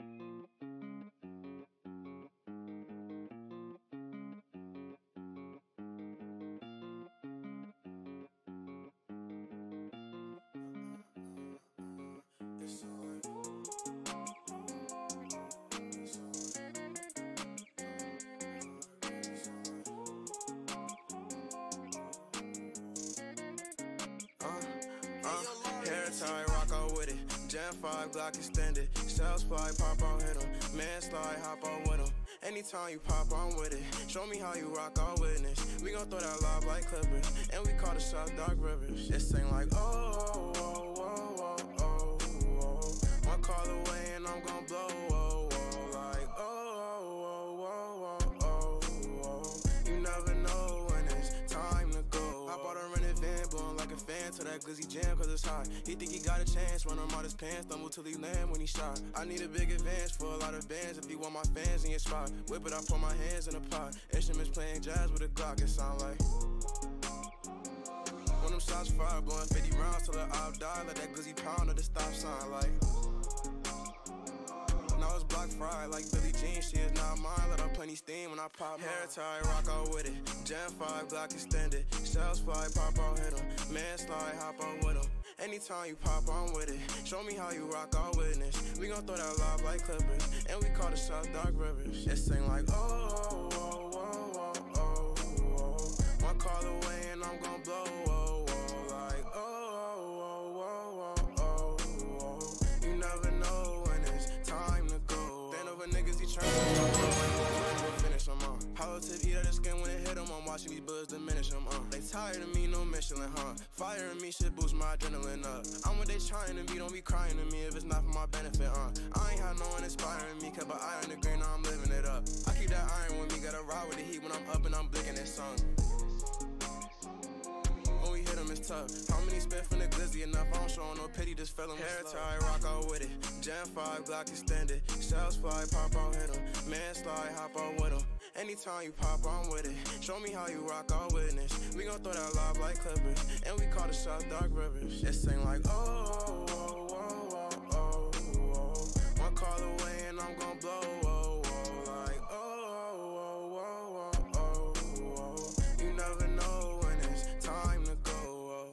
S19: Tie, rock out with it. Gen five, Glock extended. Shells fly, pop out, hit 'em. Man slide, hop out with 'em. Anytime you pop, I'm with it. Show me how you rock, I'll witness. We gon' throw that lob like Clippers. And we call the shot Dark Rivers. This ain't like, oh, oh, oh, oh, oh, oh. One call away and I'm gon' blow, oh, oh. Like, oh, oh, oh, oh, oh, oh. You never know when it's time to go. Hop out a rented van, blowing like a fan to that glizzy jam, cause it's hot. He think he got a chance, run him out his pants, stumble till he land when he shot. I need a big advance for a lot of bands, if you want my fans in your spot. Whip it, I put my hands in the pot. Instruments playing jazz with a Glock, it sound like. When them shots fire, blowing fifty rounds till the op die, let that glizzy pound at the stop sign like. Now it's block fried like Billie Jean, she is not mine. Let her plenty steam when I pop. Hair tie, rock out with it. Gen five, Glock extended. Shells fly, pop out, hit 'em. Man slide, hop out with 'em. Anytime you pop, I'm with it. Show me how you rock, I'll witness. We gon' throw that lob like Clippers. And we call the shot Dark Rivers. This ain't like, oh, oh, oh, oh, oh, oh, oh. One call away and I'm gon' blow, oh, oh. Like, oh, oh, oh, oh, oh, oh. You never know when it's time to go. Stand over niggas, he tryna finish them on. Hollow tip, eat out the skin when it hit them. I'm watching these bullets diminish them, uh. They tired of me, no Michelin, huh? Firing me shit boost my adrenaline up. I'm what they trying to be, don't be crying to me if it's not for my benefit, uh. I ain't had no one inspiring me, kept an eye on the green, now I'm living it up. I keep that iron with me, gotta ride with the heat when I'm up and I'm blinking that sun. When we hit them, it's tough. How many spit from the glizzy enough? I don't show no pity, just fell him. Hair tie, rock out with it. Gen five, Glock extended. Shells fly, pop out, hit 'em. Man slide, hop out with 'em. Anytime you pop, I'm with it. Show me how you rock, I'll witness. We gon' throw that lob like Clippers. And we call the shot Dark Rivers. This ain't like, oh, oh, oh, oh, oh, oh. One call away and I'm gon' blow, oh, oh. Like, oh, oh, oh, oh, oh, oh. You never know when it's time to go, oh.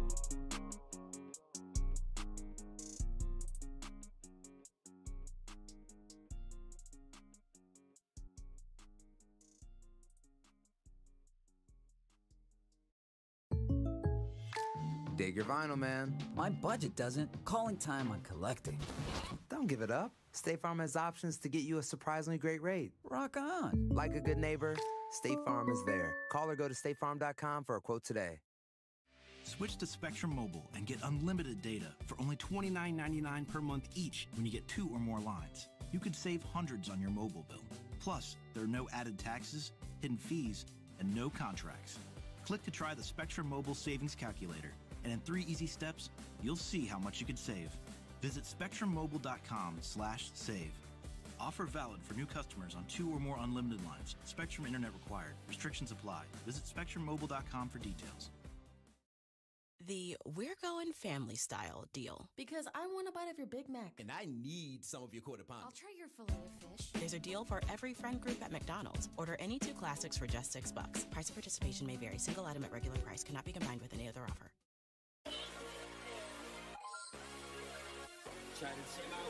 S21: Dig your vinyl, man.
S22: My budget doesn't. Calling time on collecting.
S21: Don't give it up. State Farm has options to get you a surprisingly great rate.
S22: Rock on.
S21: Like a good neighbor, State Farm is there. Call or go to state farm dot com for a quote today.
S23: Switch to Spectrum Mobile and get unlimited data for only twenty-nine ninety-nine per month each when you get two or more lines. You could save hundreds on your mobile bill. Plus, there are no added taxes, hidden fees, and no contracts. Click to try the Spectrum Mobile Savings Calculator, and in three easy steps, you'll see how much you could save. Visit spectrum mobile dot com slash save. Offer valid for new customers on two or more unlimited lines. Spectrum Internet required. Restrictions apply. Visit spectrum mobile dot com for details.
S24: The We're Going Family Style deal.
S25: Because I want a bite of your Big Mac.
S26: And I need some of your quarter pound.
S25: I'll try your filet of fish.
S24: There's a deal for every friend group at McDonald's. Order any two classics for just six bucks. Price of participation may vary. Single item at regular price cannot be combined with any other offer.
S1: Try to check my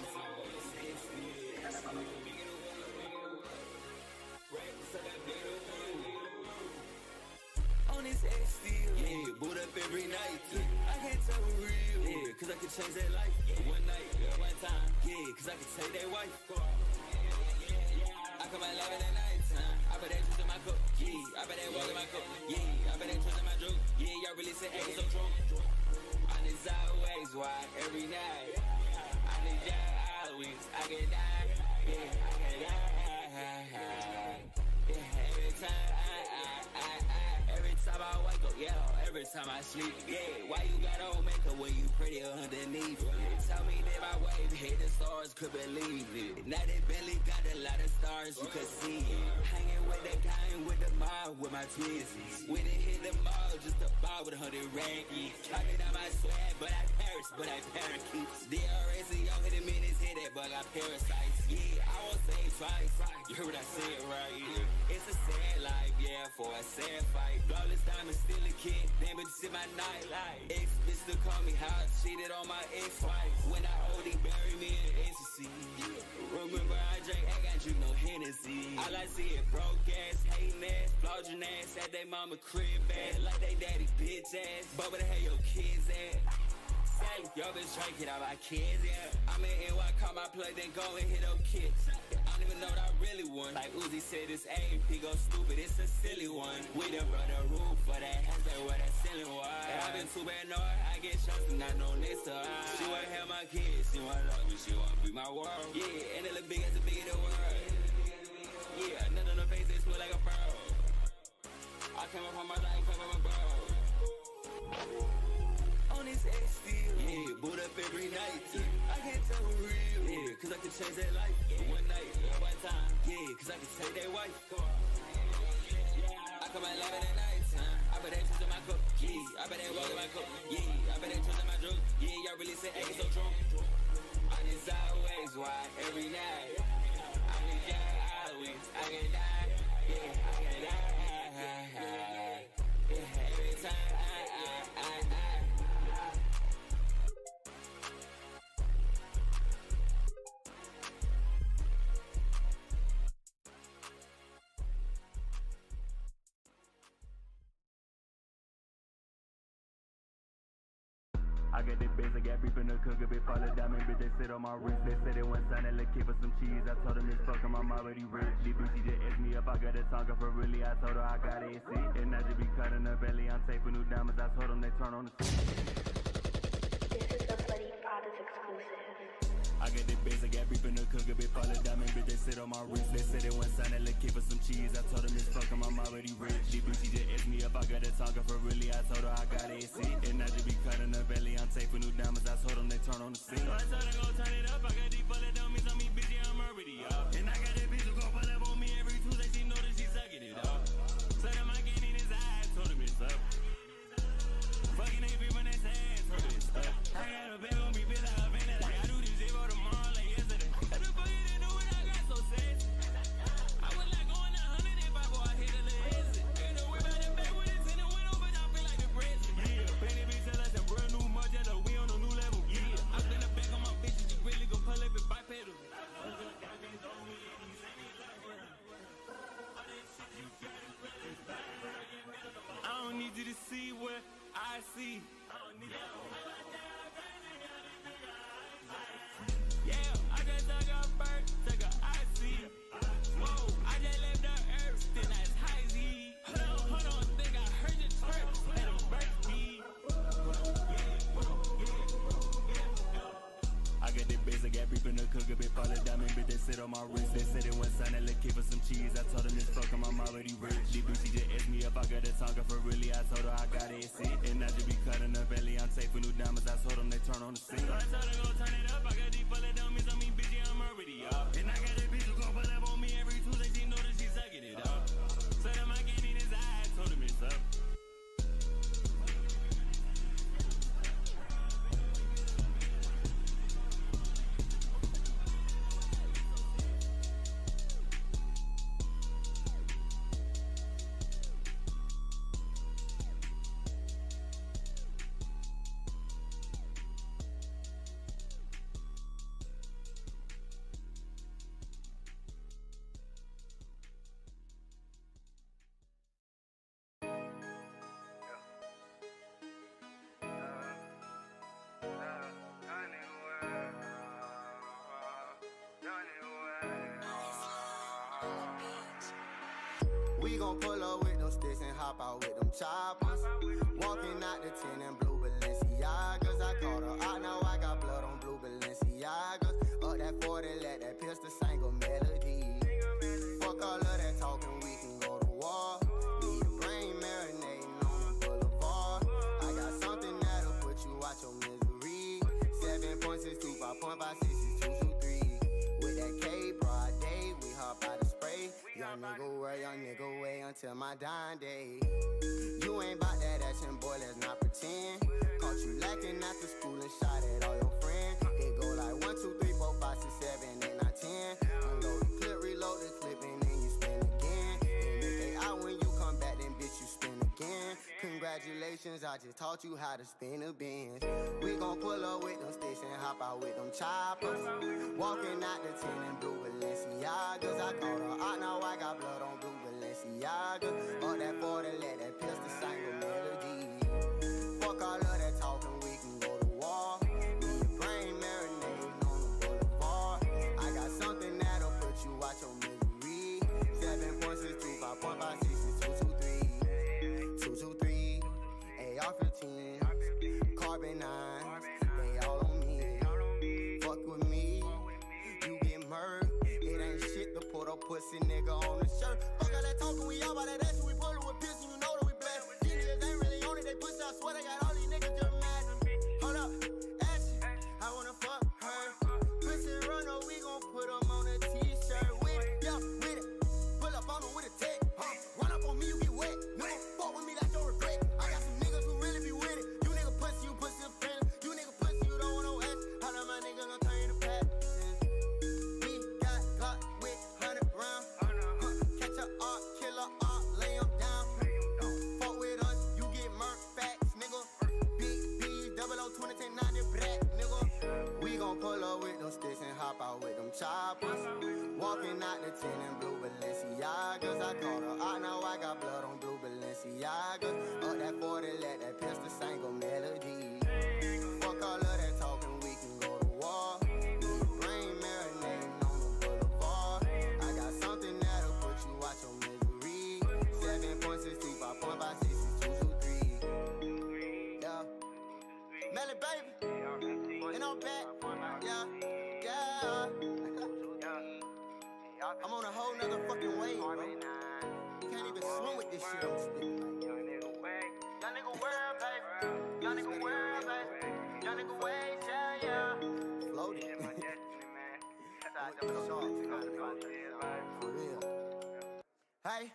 S1: on this X steel, yeah, boot up every night, yeah. I can't tell who real, yeah, cause I can change their life, yeah. One night, yeah, one time, yeah, cause I can take their wife, I come out laughing at night time, I bet they trust in my cup, yeah, I bet they walk in my cup, yeah, I bet they trust in my joke, yeah, y'all really say ain't so true, I need always why every night, I need y'all always, I can die, yeah, I can die, yeah, every time, I, I, I, I
S2: every time I wake up, yeah, every time I sleep, yeah. Why you got on makeup when you pretty underneath? Tell me that my wave hit the stars, could believe it. Now that Billy got a lot of stars, you could see it. Hanging with the gang, with the mob, with my twins. When it hit the mall, just a bar with a hundred rankies. Talking on my swag, but I Paris, but I parakeets. D R S and y'all hit a minutes, hit that, but I parasites. Yeah, I won't say it twice. You heard what I said right here. It's a sad life, yeah, for a sad fight. Flawless diamond, still a kid, damn it, this is my nightlife. Ex-bitch to call me hot, cheated on my ex-wife. When I O D, bury me in ecstasy. Remember I drank, I got you no Hennessy. All I see is broke ass, hating ass, flogging ass, at they mama crib ass, like they daddy bitch ass. But where the hell your kids at? Say, yo bitch trying to get out my kids, yeah. I'm in N Y, call my plug, then go and hit up kids. I don't even know what I really want. Like Uzi said, this A F K go stupid, it's a silly one. We done brought the roof for that house, that where that ceiling was. And I've been too bad, no, I get shots and I know next to her. She wanna have my kids, she wanna love me, she wanna be my world. Yeah, and it look big as the big of the world. Yeah, nothing on her face, they smell like a pearl. I came up on my life, come up my girl. On this X steel, yeah, boot up every night, yeah. I can't tell who real, yeah, cause I can change their life, yeah. One night, yeah, one time, yeah, cause I can take their wife, I come out laughing at night time, I bet they touch my cup, yeah, I bet they roll in my cup, yeah, I bet they touch my drug, yeah, y'all really say, hey, so drunk, I just always why every night, I mean, yeah, always, I can die, yeah, I can die, yeah, every time, I, I, I, I.
S5: I got that bass, I got beef in the cook, a bit fall of diamond, bitch, they sit on my wrist. They said they want sign that little kid for some cheese. I told them it's fucking, I'm already rich. These bitches just asked me if I got a tongue for really. I told her I got A C. And I just be cutting her belly, I'm taping new diamonds. I told them they turn on the
S6: This is the Bloody Products exclusive.
S5: I got that bass, I got beef in the cook, a bit fall of diamond, bitch, they sit on my wrist. They said they want sign that little kid for some cheese. I told them it's fucking, I'm already rich. These bitches just asked me if I got a tongue for really. I told her I got A C. And I just be cutting her belly, I'm taping new diamonds. I told them they turn on the scene. So I told her go turn it up, I got these bullet dummies on me, bitch, yeah, I'm already up. And I got that bitch who go pull up on me every Tuesday, she know that she sucking it up. So them I get in his eye, told him it's up. Fucking ain't people when they say, told him it's up. I got a bag on me, bitch, I up in it like I do this zero tomorrow like yesterday. And the fuck you didn't know what I got so sassy. I was like going a hundred if I go, I hit a little exit. Ain't no way about the back with it in the window, but I feel like the president. Yeah, Benny bitch tell us a brand new Margiela, we on a new level. Yeah, I been the back on my bitches, you really gon' pull up and bipedal. I don't need you to see what I see. Yeah, I just took a bird, took a I C. Whoa, I just left the earth, then that's high Z. Hold on, hold on, think I heard your twerk, let him birth me. I got that bass, I got beef in the cook, a bit fall of diamond, bitch, they sit on my wrist. They said they want sign that little kid for some cheese. I told them it's fucking, I'm already rich. These bitches just asked me if I got a tongue for really. I told her I got A C. And I just be cutting her belly, I'm taping new diamonds. I told them they turn on the scene. So I told her go turn it up, I got these bullet dummies on me, bitch, yeah, I'm already up. And I got that bitch who go pull up on me every Tuesday, she know that she sucking it up. So them I get in his eye, told him it's up.
S8: We gon' pull up with them sticks and hop out with them choppers. Walking out the ten in blue Balenciagas. I caught her out, now I got blood on blue Balenciagas. Up that forty, let that pistol sing a melody. Fuck all of that talking, we can go to war. Need a brain marinade. young nigga way, young nigga way until my dying day. You ain't bout that action, boy, let's not pretend. Caught you lacking after school and shot at all your friends. It go like one, two, three, four, five, six, seven, eight, nine, ten. Unload the clip, reload the clip, and then you spin again. And if they out when you come back, then bitch, you spin again. Congratulations, I just taught you how to spin a Benz. We gon' pull up with them sticks and hop out with them choppers. Walking out the ten in blue Balenciagas. I caught her out, now I got blood on blue Balenciagas. Up that forty, let that pistol sing a melody. Fuck all of that talking, we can go to war. Leave your brain marinating on the boulevard. I got something that'll put you out your misery. seven point six two, five point five six six two two three. two two three, A R fifteen, carbon nine, they all on me. Fuck with me, you get murdered. It ain't shit to put a pussy nigga on the shirt. Fuck all that talking, we all about that action. We pull it with pistol, you know that we blast. These niggas ain't really on it, they push, I swear they got all these niggas just mad. Hold up, action, I wanna fuck her. Pussy runner, we gon' put them on a t-shirt. With it, yeah, with it. Pull up on them with a tech, huh? Run up on me, you get wet. Nigga, fuck with me, that's your regret. I got some niggas who really be with it. You nigga pussy, you pussy a friend. You nigga pussy, you don't want no ass. How do my nigga gon' turn you to pat? We got Glock with hundred round. Huh, catch a art, kill a art, lay him down. Fuck with us, you get murked, facts, nigga. Big B, double O, twenty, ten, ninety, black, nigga. We gon' pull up with them sticks and hop out with them choppers. Walking out the ten in blue Balenciagas. I caught her out, now I got blood on blue Balenciagas. Up that forty, let that pistol sing a melody. Fuck all of that talking, we can go to war. Leave your brain marinating on the boulevard. I got something that'll put you out your misery. seven point six two, five point five six six two two three. Yeah. Melly baby, and I'm back. Yeah, yeah. I'm on a whole nother fucking wave, bro. You can't even swim with this shit I'm spitting. Young nigga way, young nigga world, baby. Young nigga world, baby. Young nigga way, yeah, yeah. Floating. For real. Hey.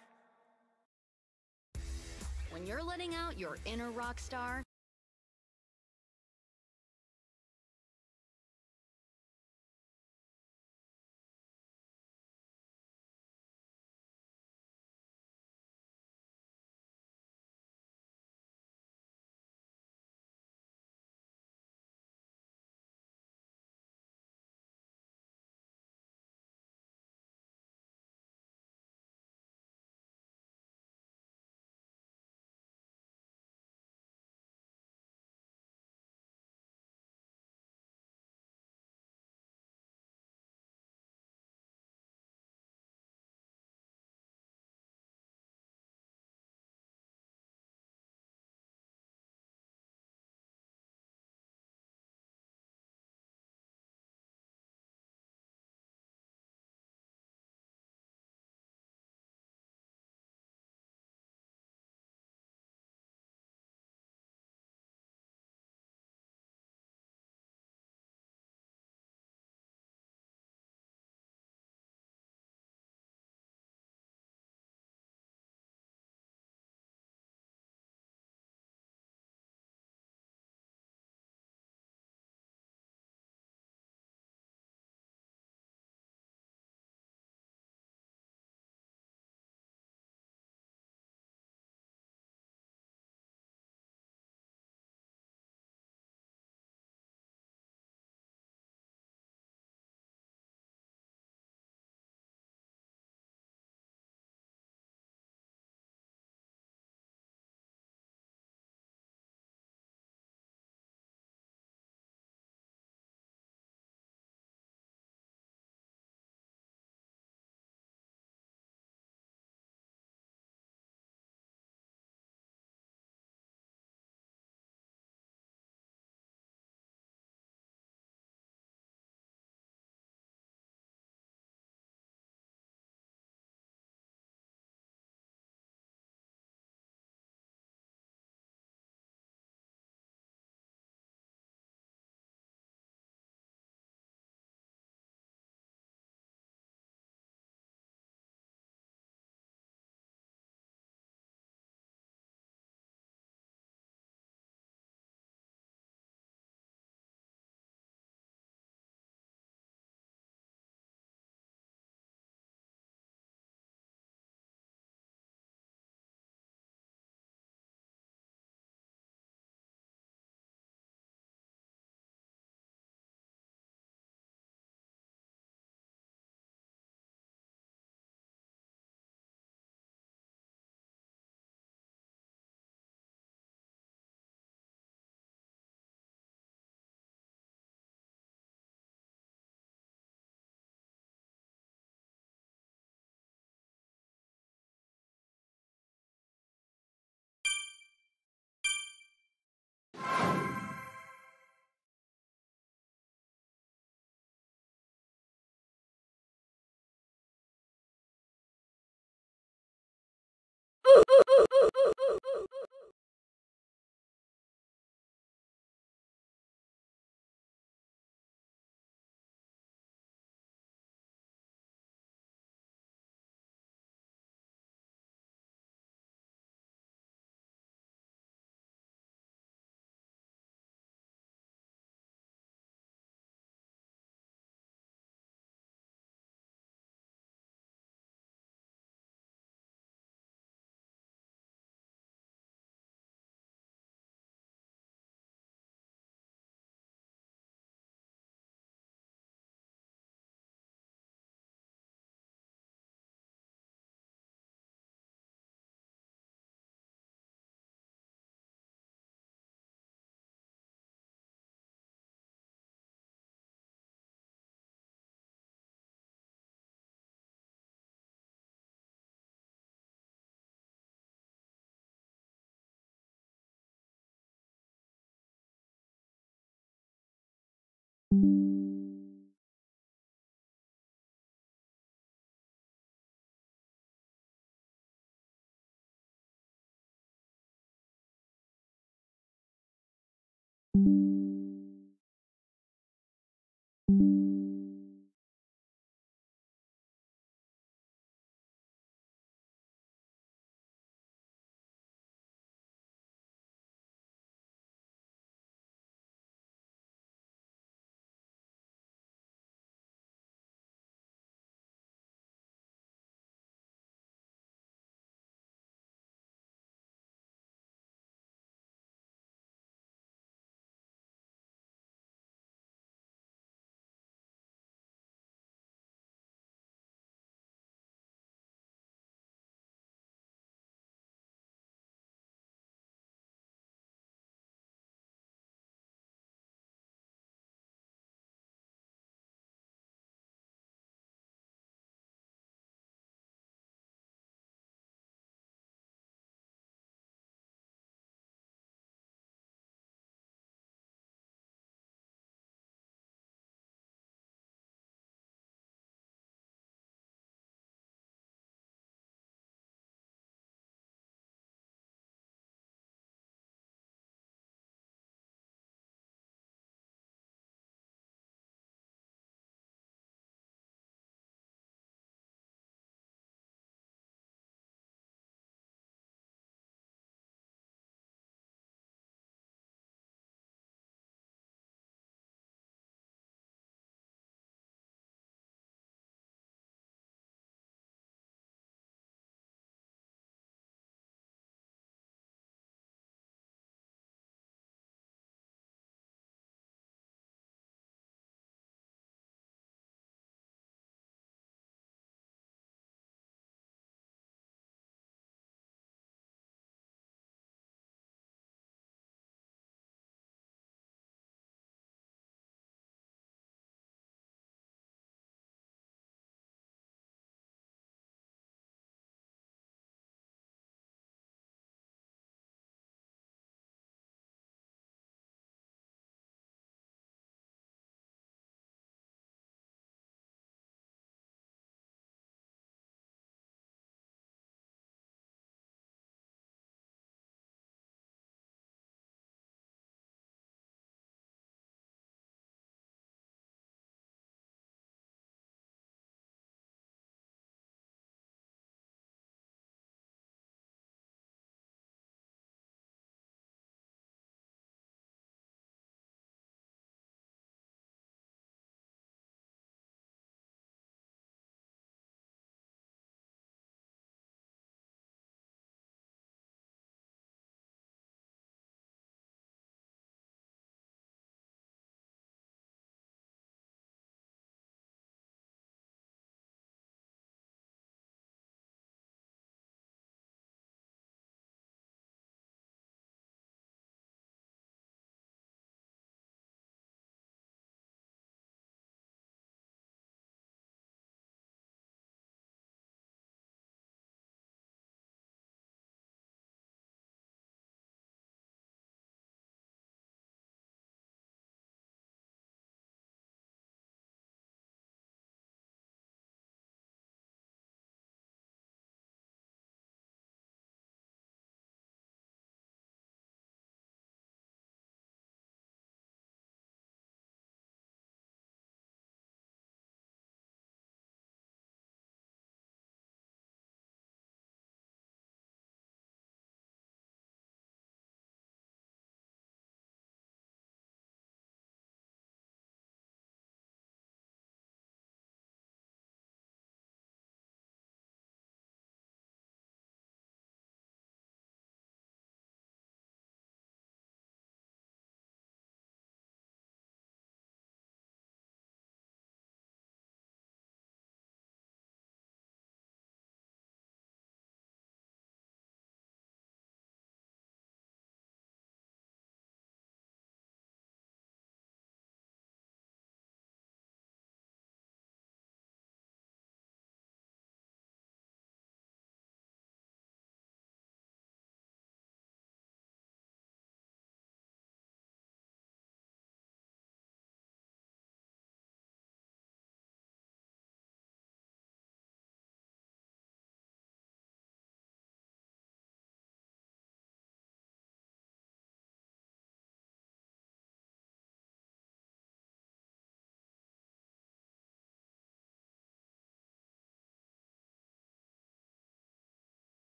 S7: When you're letting out your inner rock star,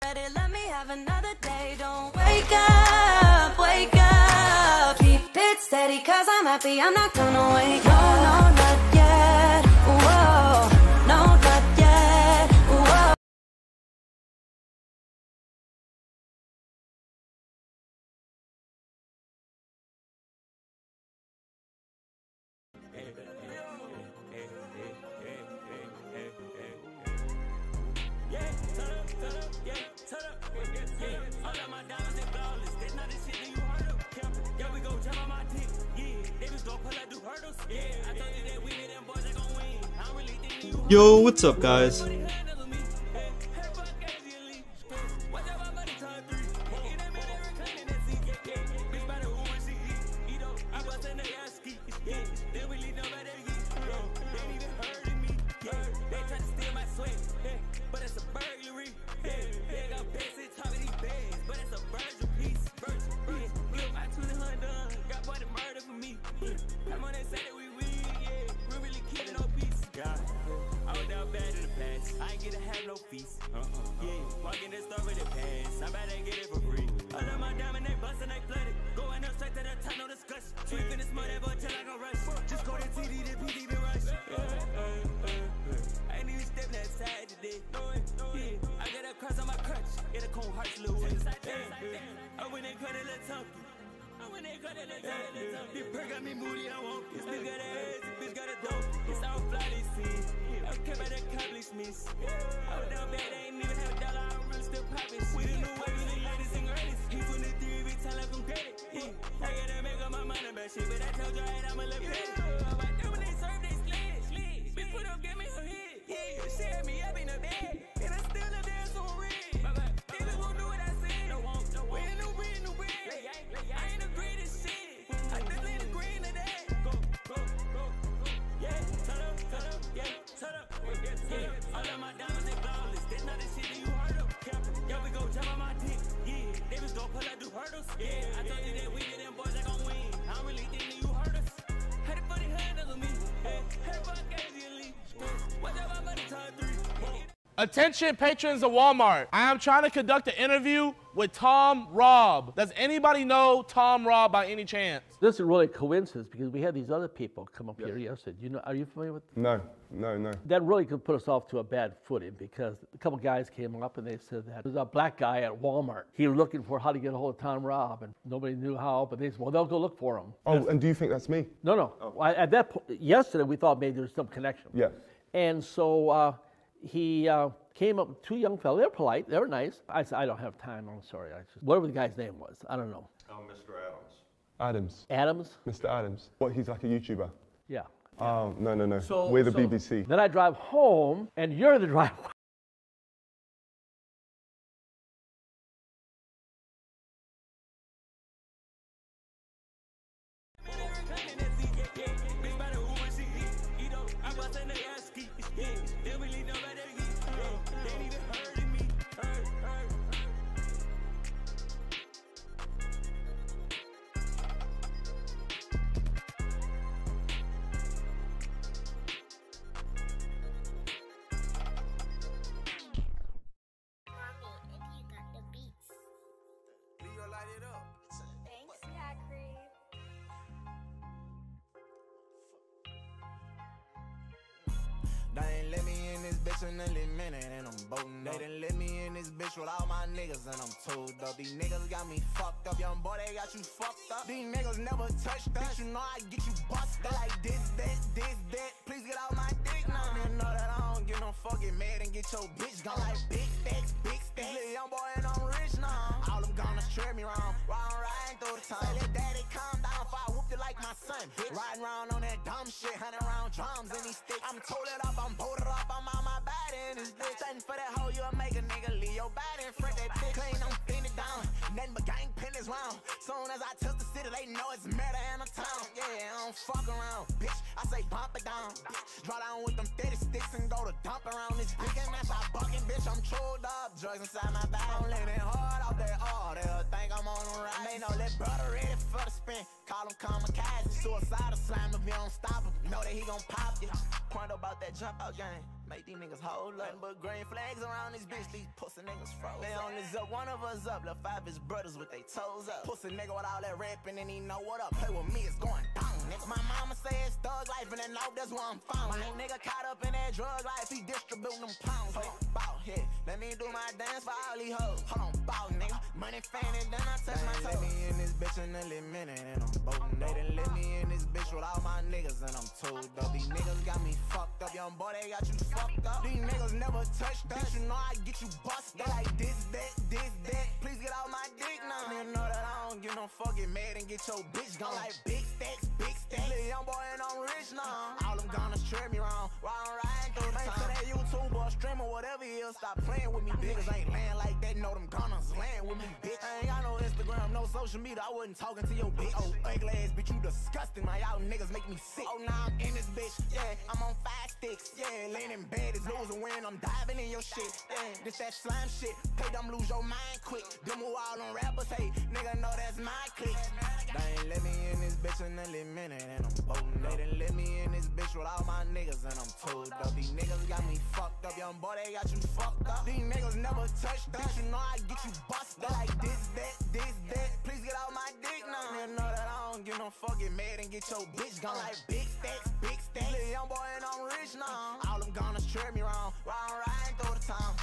S9: Let me have another day. Don't wake up, wake up. Keep it steady, cause I'm happy. I'm not gonna wake up. No, no, not yet. Whoa, no, not yet. Whoa.
S10: Yo, what's up, guys?
S12: Attention patrons of Walmart. I am trying to conduct an interview with Tom Robb. Does anybody know Tom Robb by any chance?
S13: This is really a coincidence because we had these other people come up yes. here yesterday. You know, are you familiar with them?
S14: No, no, no.
S13: That really could put us off to a bad footing because a couple guys came up and they said that there's a black guy at Walmart. He was looking for how to get a hold of Tom Robb and nobody knew how, but they said, well, they'll go look for him.
S14: Oh, and, and do you think that's me?
S13: No, no. Oh. I, at that point, yesterday we thought maybe there was some connection.
S14: Yeah.
S13: And so, uh, he uh, came up with two young fellas. They were polite. They were nice. I said, I don't have time. I'm sorry. I just, whatever the guy's name was, I don't know.
S14: Oh, Mister Adams. Adams.
S13: Adams?
S14: Mister Adams. What, he's like a YouTuber?
S13: Yeah.
S14: Oh, no, no, no.
S13: So,
S14: We're the
S13: so
S14: B B C.
S13: Then I drive home, and you're the driver.
S17: They ain't let me in this bitch in a little minute and I'm boating up. They done let me in this bitch with all my niggas and I'm told up. These niggas got me fucked up, young boy, they got you fucked up. These niggas never touched us, bitch, you know I get you busted. Like this, that, this, that, please get out my dick now. You know that I don't give no fuck, get mad and get your bitch gone. Like big stacks, big stacks, little young boy and I'm rich now. All them gonna treat me wrong, wrong riding through the time. Say let daddy calm down if I whooped it like my son, bitch. Riding around on that dumb shit, hundred round drums in these sticks. I'm told it up, I'm bolted up, I'm on my body in this bitch. Setting for that hoe, you'll make a nigga leave your body in front that bitch. Clean, I'm thin it down, nothing but gang pin is round. Soon as I touch the city, they know it's murder in the town. Yeah, I don't fuck around, bitch. I say bump it down, bitch. Draw down with them thirty sticks and go to dump around this bitch. And that's I bucking, bitch. I'm chewed up, drugs inside my bag. I'm leaning hard off that all, they'll think I'm on the ride. They know that brother ready for the spin. Call call them kamikaze. Suicidal slime if you don't stop him. Know that he gon' pop you. Quando about that jump out game. Make these niggas hold up. But green flags around this bitch, these pussy niggas froze. They only up, one of us up. Left five his brothers with they toes up. Pussy nigga with all that rapping and he know what up. Play with me, it's going down, nigga. My mama say it's thug life and then know that's where I'm found. My nigga caught up in that drug life, he distributing them pounds. Hold on, bout here. Let me do my dance for all these hoes. Hold on, bout, nigga. Money fan and then I touch my toes. Let me in this bitch in a little minute and I'm boating. They done let me in this bitch with all my niggas and I'm told up. These niggas got me fucked up, young boy, they got you fucked up. These niggas never touched that. You know I get you busted. They like this, that, this, that. Please get out my dick now. You know that I don't give no fuck, get mad and get your bitch gone. Like big stacks, big stacks. Little young boy and I'm rich now. All them gonna tread me wrong while I'm riding through the time. To that YouTube or streamer, whatever he is, stop playing with me. Niggas ain't laying like that, know them gunners laying with me, bitch. I ain't got no Instagram, no social media. I wasn't talking to your bitch. Oh, ugly ass bitch, you disgusting. My y'all niggas make me sick. Oh, now I'm in this bitch. Yeah, I'm on five sticks. Yeah, laying in bed is losing when I'm diving in your shit. Damn, this that slime shit. Play them lose your mind quick. Them who all on rappers hate. Nigga know that's my clique. They ain't let me in this bitch in a little minute and I'm boating. They done let me in this bitch with all my niggas and I'm told up. These niggas got me fucked up. Young boy, they got you fucked up. These niggas never touched that. You know I get you busted. Like this, that, this, that. Please get out my dick now. You know that I don't give no fuck, get mad and get your bitch gone. Like big stacks, big stacks. Little young boy and I'm rich now. All them gonna tread me wrong while I'm riding through the town.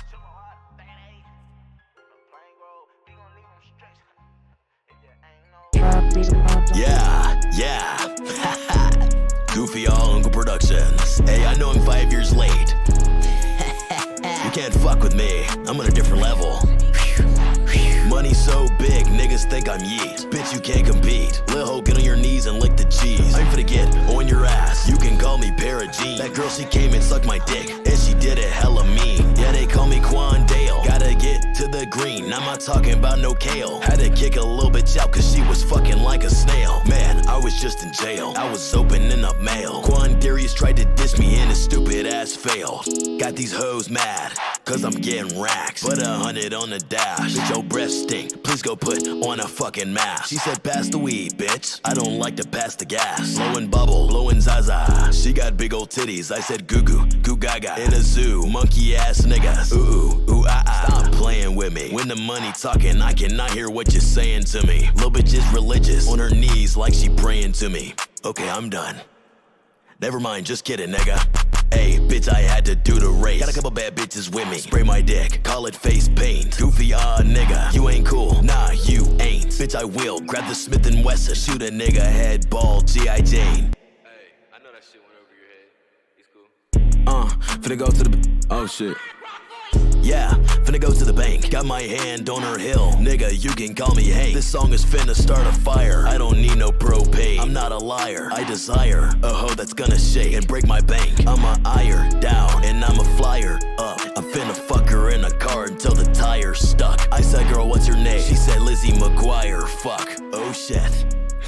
S4: Yeah, yeah. Goofy All Uncle Productions. Hey, I know I'm five years late. You can't fuck with me. I'm on a different level. Money so big, niggas think I'm yeet. Bitch, you can't compete. Lil' ho, get on your knees and lick the cheese. I'm finna get on your ass. You can call me Para Jean. That girl, she came and sucked my dick, and she did it hella mean. Yeah, they call me Quan Dale. Gotta get to the green. I'm not talking about no kale. Had to kick a little bitch out cause she was fucking like a snail. Man, I was just in jail. I was opening up mail. Quan Darius tried to diss me and his stupid ass failed. Got these hoes mad cause I'm getting racks. Put a hundred on the dash. Bitch, your breath stink. Please go put on a fucking mask. She said pass the weed, bitch. I don't like to pass the gas. Blowing bubble, blowing zaza. She got big old titties. I said goo goo, goo gaga. In a zoo, monkey ass niggas. Ooh, ooh, ah ah. Stop playing with me. When the money talking, I cannot hear what you're saying to me. Lil' bitch is religious. On her knees like she praying to me. Okay, I'm done. Never mind, just kidding, nigga. Hey, bitch, I had to do the race. Got a couple bad bitches with me. Spray my dick, call it face paint. Goofy, ah, nigga, you ain't cool. Nah, you ain't. Bitch, I will grab the Smith and Wesson. Shoot a nigga head, ball, G I Jane.
S11: Hey, I know that shit went over your head. It's cool.
S4: Uh, finna go to the. Oh, shit. Yeah, finna go to the bank. Got my hand on her hill. Nigga, you can call me Hank. This song is finna start a fire. I don't need no propane. I'm not a liar. I desire a hoe that's gonna shake and break my bank. I'm a ire down and I'm a flyer up. I'm finna fuck her in a car until the tire's stuck. I said, girl, what's your name? She said, Lizzie McGuire. Fuck. Oh shit.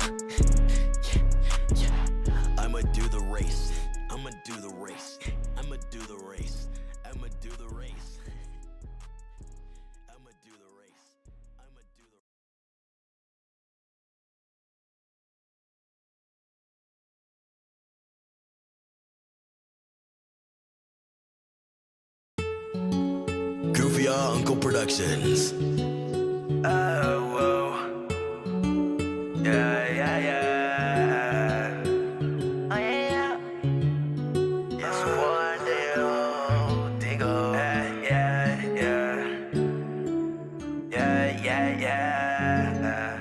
S4: yeah, yeah. I'ma do the race. I'ma do the race. I'ma do the race. I'ma do the race. Goofy All Uncle Productions. Oh, whoa. Yeah, yeah, yeah. Oh, yeah, yeah. It's one day, oh, dingo. Yeah, yeah, yeah. Yeah, yeah,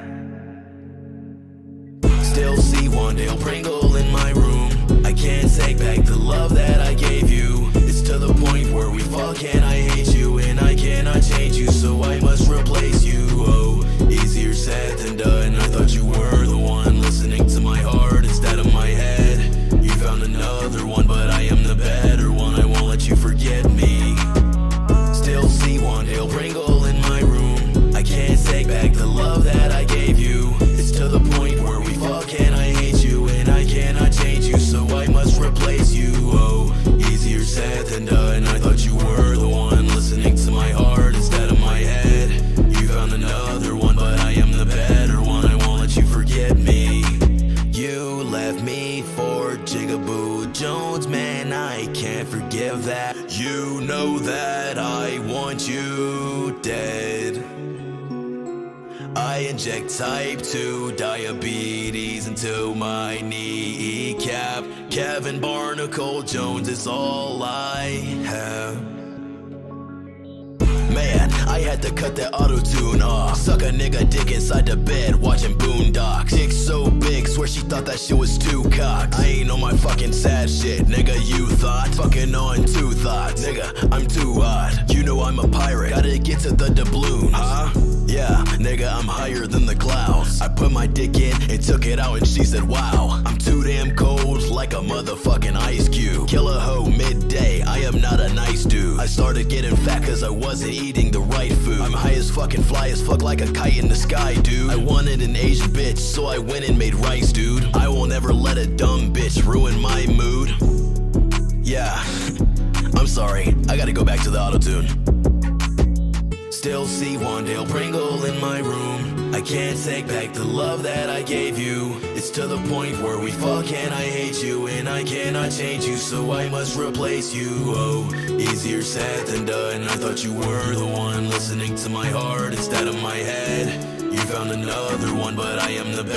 S4: yeah. Still see one day, Pringle in my room. I can't take back the love that I gave you. It's to the point where we fall, can I hate you? And I cannot change you, so I must replace I want you dead. I inject type two diabetes into my kneecap. Kevin Barnacle Jones is all I have. Man, I had to cut that auto-tune off. Suck a nigga dick inside the bed watching Boondocks. Dick so big, swear she thought that shit was two cocks. I ain't on my fucking sad shit, nigga, you thought. Fucking on two thoughts, nigga, I'm too hot. You know I'm a pirate, gotta get to the doubloons. Huh? Yeah, nigga, I'm higher than the clouds. I put my dick in and took it out and she said, wow. I'm too damn cold like a motherfucking ice cube. Kill a hoe midday, I am not a nice dude. I started getting fat cause I wasn't eating the right food. I'm high as fucking fly as fuck like a kite in the sky, dude. I wanted an Asian bitch, so I went and made rice, dude. I will never let a dumb bitch ruin my mood. Yeah, I'm sorry, I gotta go back to the auto-tune. Still see one Dale Pringle in my room. I can't take back the love that I gave you. It's to the point where we fuck and I hate you, and I cannot change you, so I must replace you. Oh, easier said than done. I thought you were the one listening to my heart instead of my head. You found another one, but I am the best.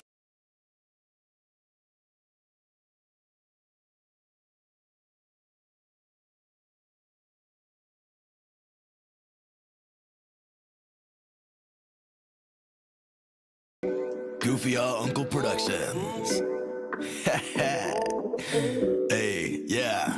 S4: Goofy All Uncle Productions. Hey, yeah.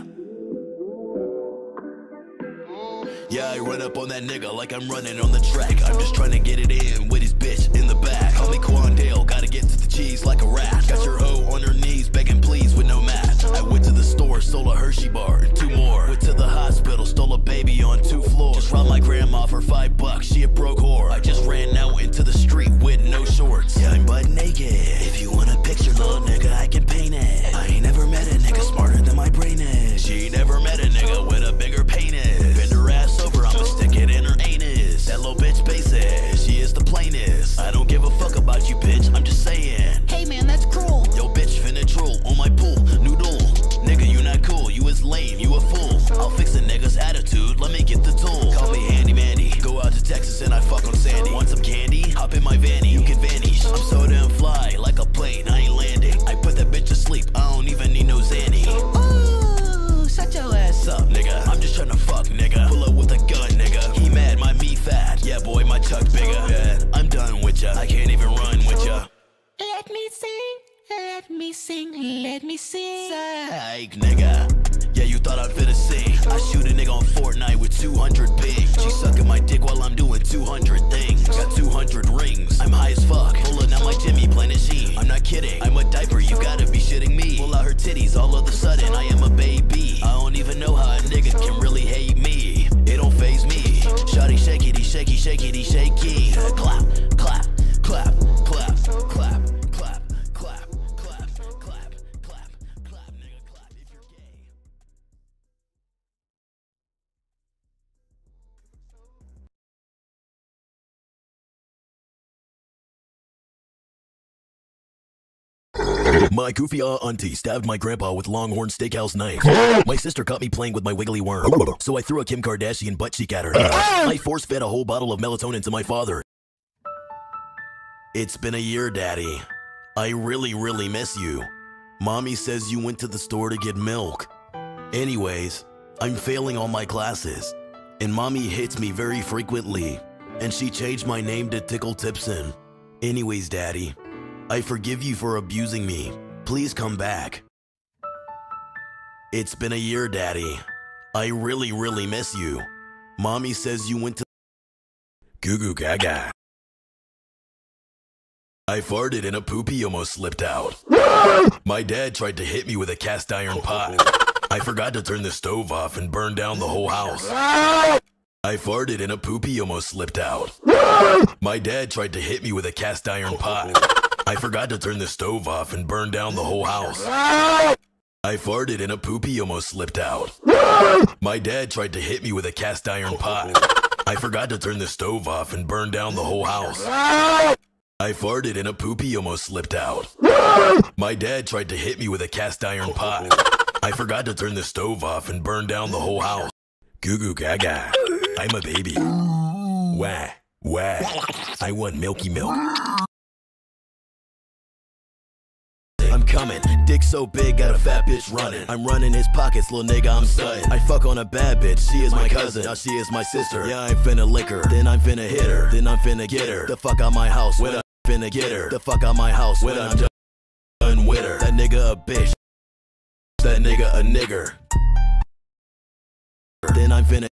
S4: Yeah, I run up on that nigga like I'm running on the track. I'm just trying to get it in with his bitch in the back. Call me Quandale, gotta get to the cheese like a rat. Got your hoe on her knees begging please with no match. I went to the store, stole a Hershey bar and two more. Went to the hospital, stole a baby on two floors. Just robbed my grandma for five bucks, she a broke whore. I just ran out into the street with no shorts. Yeah, I'm butt naked. If you want a picture, little nigga, I can paint it. I ain't never met a nigga smarter than my brain is. She never met a nigga with a bigger penis. Bend her ass over, I'ma stick it in her anus. That little bitch basic, she is the plainest. I don't give a fuck about you, bitch, I'm just saying. Hey man, that's cruel. Yo bitch finna drool on my pool, noodle. Nigga, you not cool, you is lame, you a fool. I'll fix a nigga's attitude, let me get the tool. Call me Handy Mandy, go out to Texas and I fuck on Sandy. Want some candy? Hop in my vanny, you can vanish. I'm so damn fly, like a plane, I ain't landing. I put that bitch to sleep, I don't even need no Zanny. Ooh, shut your ass up, nigga. I'm just tryna fuck, nigga. Pull up with a gun, nigga. He mad, my meat fat. Yeah, boy, my chuck bigger. Yeah, I'm done with ya, I can't even run with ya. Let me sing, let me sing, let me sing. Psych, nigga. Yeah, you thought I'd finna sing. I shoot a nigga on Fortnite with two hundred ping. She sucking my dick while I'm doing two hundred things. Got two hundred rings, I'm high as fuck. Pulling out my Jimmy Planet Sheen. I'm not kidding, I'm a diaper, you gotta be shitting me. Pull out her titties, all of a sudden I am a baby. I don't even know how a nigga can really hate me. It don't faze me. Shawty shakity, shaky, shakity, shaky. Clap, clap, clap, clap, clap, clap, clap, clap, clap, clap, clap, nigga, clap if you're gay. My goofy uh auntie stabbed my grandpa with Longhorn Steakhouse knife. My sister caught me playing with my wiggly worm, so I threw a Kim Kardashian butt cheek at her. I force-fed a whole bottle of melatonin to my father. It's been a year, Daddy. I really, really miss you. Mommy says you went to the store to get milk. Anyways, I'm failing all my classes, and Mommy hits me very frequently, and she changed my name to Tickle Tipson. Anyways, Daddy, I forgive you for abusing me. Please come back. It's been a year, Daddy. I really, really miss you. Mommy says you went to... Goo goo gaga. I farted and a poopy almost slipped out. My dad tried to hit me with a cast iron pot. I forgot to turn the stove off and burned down the whole house. I farted and a poopy almost slipped out. My dad tried to hit me with a cast iron pot. I forgot to turn the stove off and burned down the whole house. I farted and a poopy almost slipped out. My dad tried to hit me with a cast iron pot. I forgot to turn the stove off and burned down the whole house. I farted and a poopy almost slipped out. My dad tried to hit me with a cast iron pot. I forgot to turn the stove off and burned down the whole house. Goo goo gaga. I'm a baby. Wah, wah. I want milky milk. I'm coming, dick so big, got a fat bitch running. I'm running his pockets, little nigga, I'm stunting. I fuck on a bad bitch, she is my cousin, now she is my sister. Yeah, I'm finna lick her, then I'm finna hit her, then I'm finna get her. The fuck out my house, when I'm finna get her. The fuck out my house, when I'm done with her. That nigga a bitch, that nigga a nigger. Then I'm finna.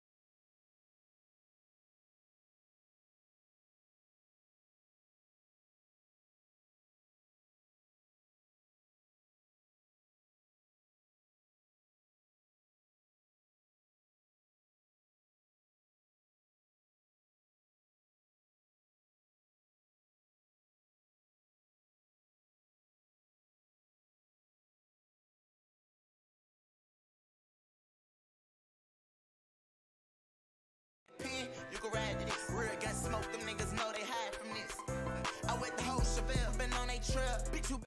S17: You can ride to this. Real gun smoke, them niggas know they hide from this. I went the whole Chevelle, been on they trail. Bitch, you.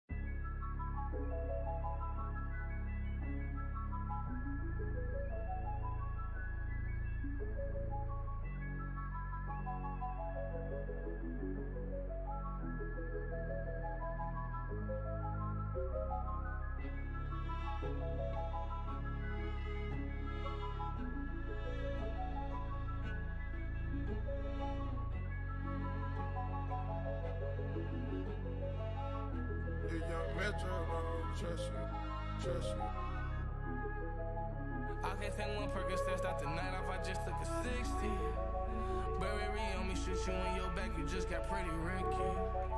S3: I can't take one Percocet, start the night off, I just took a sixty. Burberry on me, shoot you in your back, you just got pretty Ricky.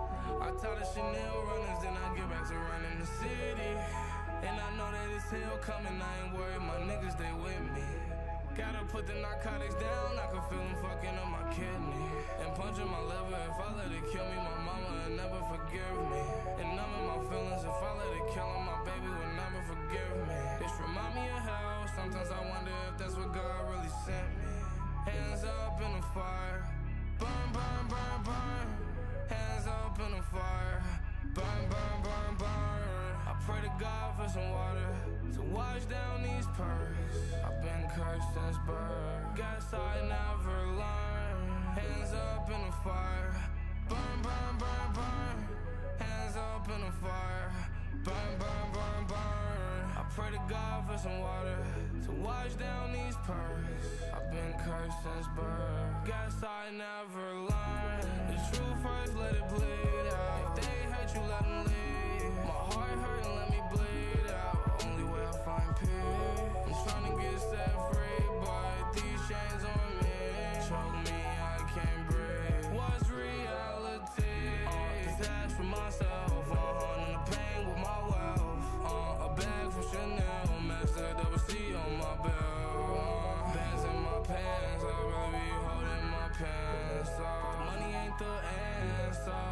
S3: I taught the Chanel runners, then I get back to running the city. And I know that it's hell coming, I ain't worried, my niggas, they with me. Gotta put the narcotics down, I can feel them fucking on my kidney. And punching my liver, if I let it kill me, my mama will never forgive me. And I'm in my feelings, if I let it kill him, my baby will never forgive me. Bitch, remind me of hell, sometimes I wonder if that's what God really sent me. Hands up in the fire, burn, burn, burn, burn. Hands up in the fire, burn, burn, burn, burn. I pray to God for some water to wash down these pearls. I've been cursed since birth, guess I never learned. Hands up in the fire, burn, burn, burn, burn. Hands up in the fire, burn, burn, burn, burn. I pray to God for some water to wash down these pearls. I've been cursed since birth, guess I never learned. The truth first, let it bleed out. If they hurt you, let them leave. My heart hurt and let me bleed out. Only way I find peace. I'm trying to get set free, but these chains on me choke me, I can't breathe. What's reality? Uh, this ash for myself, uh, and the pain with my wealth. Uh, a bag from Chanel, master double C on my belt. Uh, bands in my pants, I'd rather be holding my pants. Uh, money ain't the answer.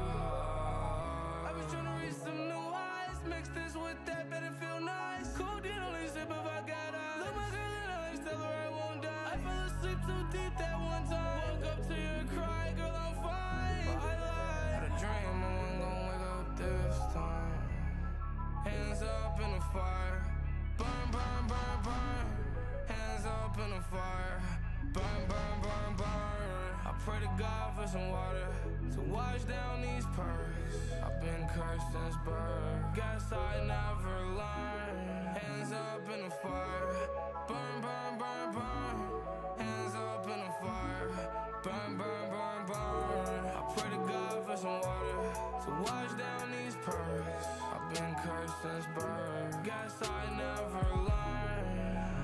S3: I've been trying to reach some new highs, mix this with that, better feel nice. Codeine only sip if I got eyes. Look my girl in eyes, tell her I won't die. I fell asleep too deep that one time. Woke up to you cry, girl, I'm fine. But I lied. Had a dream, I wasn't gonna wake up this time. Hands up in the fire, burn, burn, burn, burn. Hands up in the fire, burn, burn, burn, burn. I pray to God for some water to wash down these pearls. I've been cursed since birth, guess I never learned. Hands up in the fire, burn, burn, burn, burn. Hands up in the fire, burn, burn, burn, burn. I pray to God for some water to wash down these pearls. I've been cursed since birth, guess I never learned.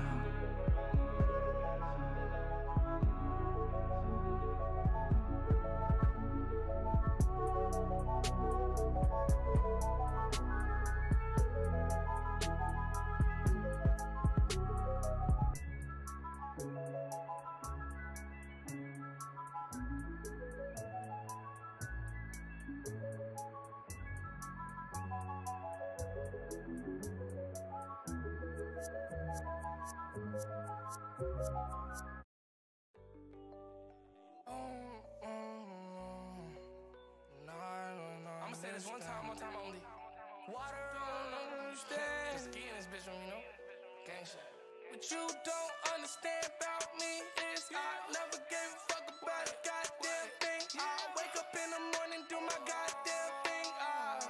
S3: I'ma say this one time, one time only. Water on the stand. The ski in this bitch room, you know? Gang shit. What you don't understand about me is I never gave a fuck about a goddamn thing. I wake up in the morning, do my goddamn thing. I,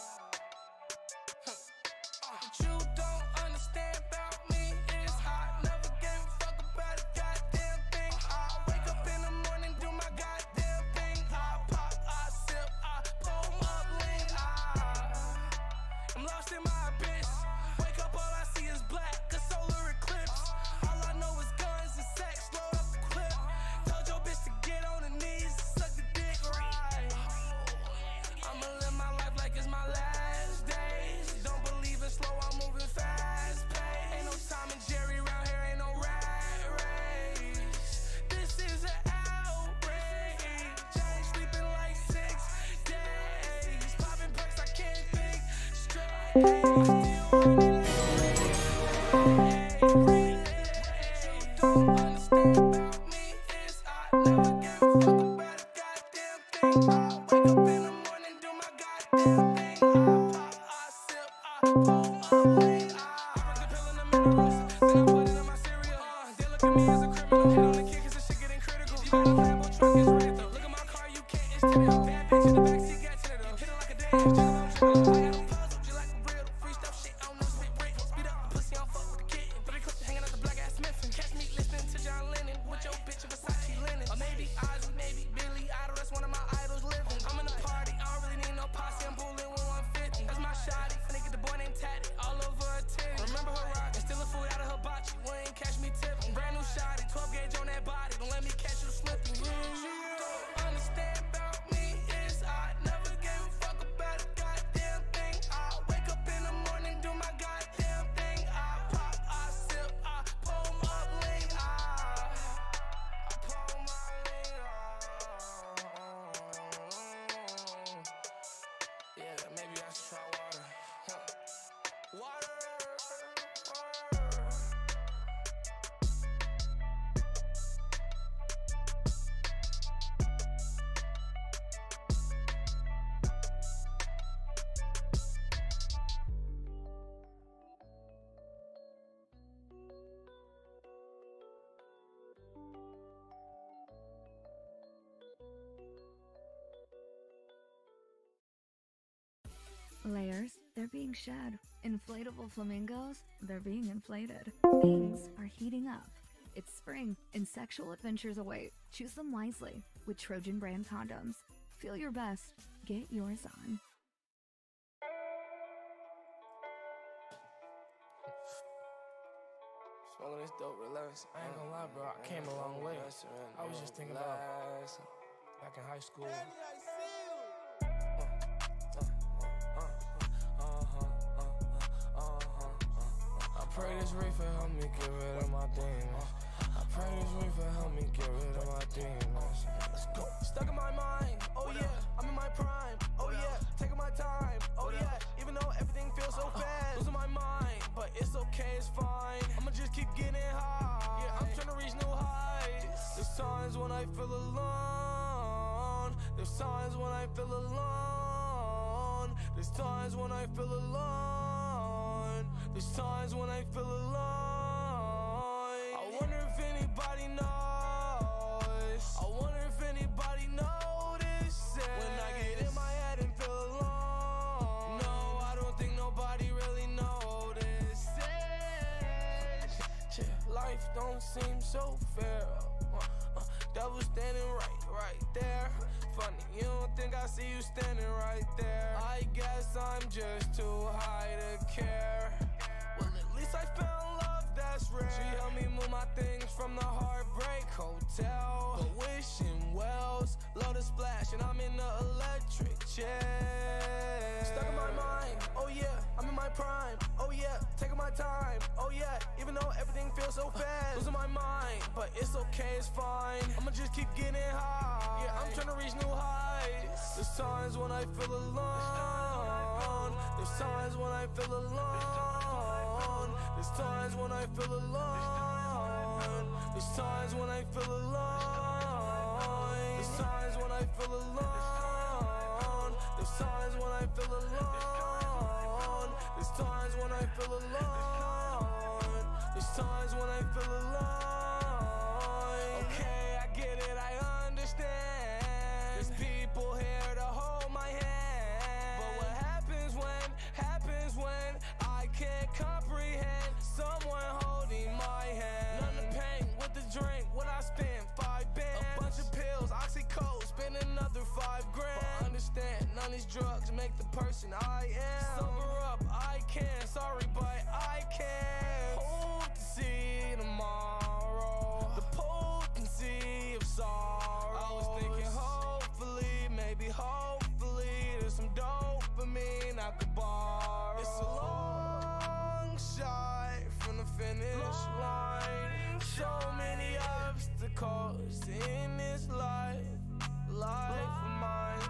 S3: what you don't understand about me is I never gave a fuck about a goddamn thing. I wake up in the morning, do my goddamn thing. I pop, I sip, I pull up lean. I, I'm lost in my abyss. Wake up, all I see is black, a solar eclipse. All I know is guns and sex, load up the clip. Told your bitch to get on her knees, suck the dick right. I'ma live my life like it's my last days. Don't believe in slow, I'm moving fast pace. Ain't no Tom and Jerry round here, ain't no rat race. This is an outrage. I ain't sleeping like six days. Popping perks, I can't think straight.
S15: Layers, they're being shed. Inflatable flamingos, they're being inflated. Things are heating up. It's spring, and sexual adventures await. Choose them wisely with Trojan brand condoms. Feel your best. Get yours on.
S3: Smoking this dope, relax. I ain't gonna lie, bro. I came a long way. I was just thinking about back in high school. I pray this reefer help me get rid of my demons. I pray this reefer help me get rid of my demons. Let's go. Stuck in my mind, oh yeah, I'm in my prime, oh yeah, taking my time, oh yeah, even though everything feels so fast, losing my mind, but it's okay, it's fine. I'ma just keep getting high, yeah, I'm trying to reach new heights. There's times when I feel alone, there's times when I feel alone, there's times when I feel alone, there's times when I feel alone. I wonder if anybody knows, I wonder if anybody notices when I get in my head and feel alone. No, I don't think nobody really notices. Life don't seem so fair. uh, uh, Devil standing right, right there. Funny, you don't think I see you standing right there. I guess I'm just too high to care. Well, at least I found love that's rare. She helped me move my things from the Heartbreak Hotel. But wishing wells, love to splash, and I'm in the electric chair. Stuck in my mind, oh yeah, I'm in my prime, oh yeah, taking my time, oh yeah, even though everything feels so fast, losing my mind, but it's okay, it's fine. I'ma just keep getting high, yeah, I'm trying to reach new heights. There's times when I feel alone, there's times when I feel alone, there's times when I feel alone, there's times when I feel alone, there's times when I feel alone, there's times when I feel alone, there's times when I feel alone. on. There's times when I feel alone. Okay, I get it, I understand. There's people here to hold my hand. But what happens when, happens when I can't comprehend someone holding my hand. None to pain with the drink, what I spend, five bands. A bunch of pills, oxycodone, spend another five grand. But understand, none of these drugs make the person I am. Sober up, I can, sorry, but I can't. Hope to see tomorrow, the potency of sorrow. I was thinking hopefully, maybe hopefully, there's some dopamine I could borrow. It's a long shot from the finish line. So many obstacles in this life, life of mine.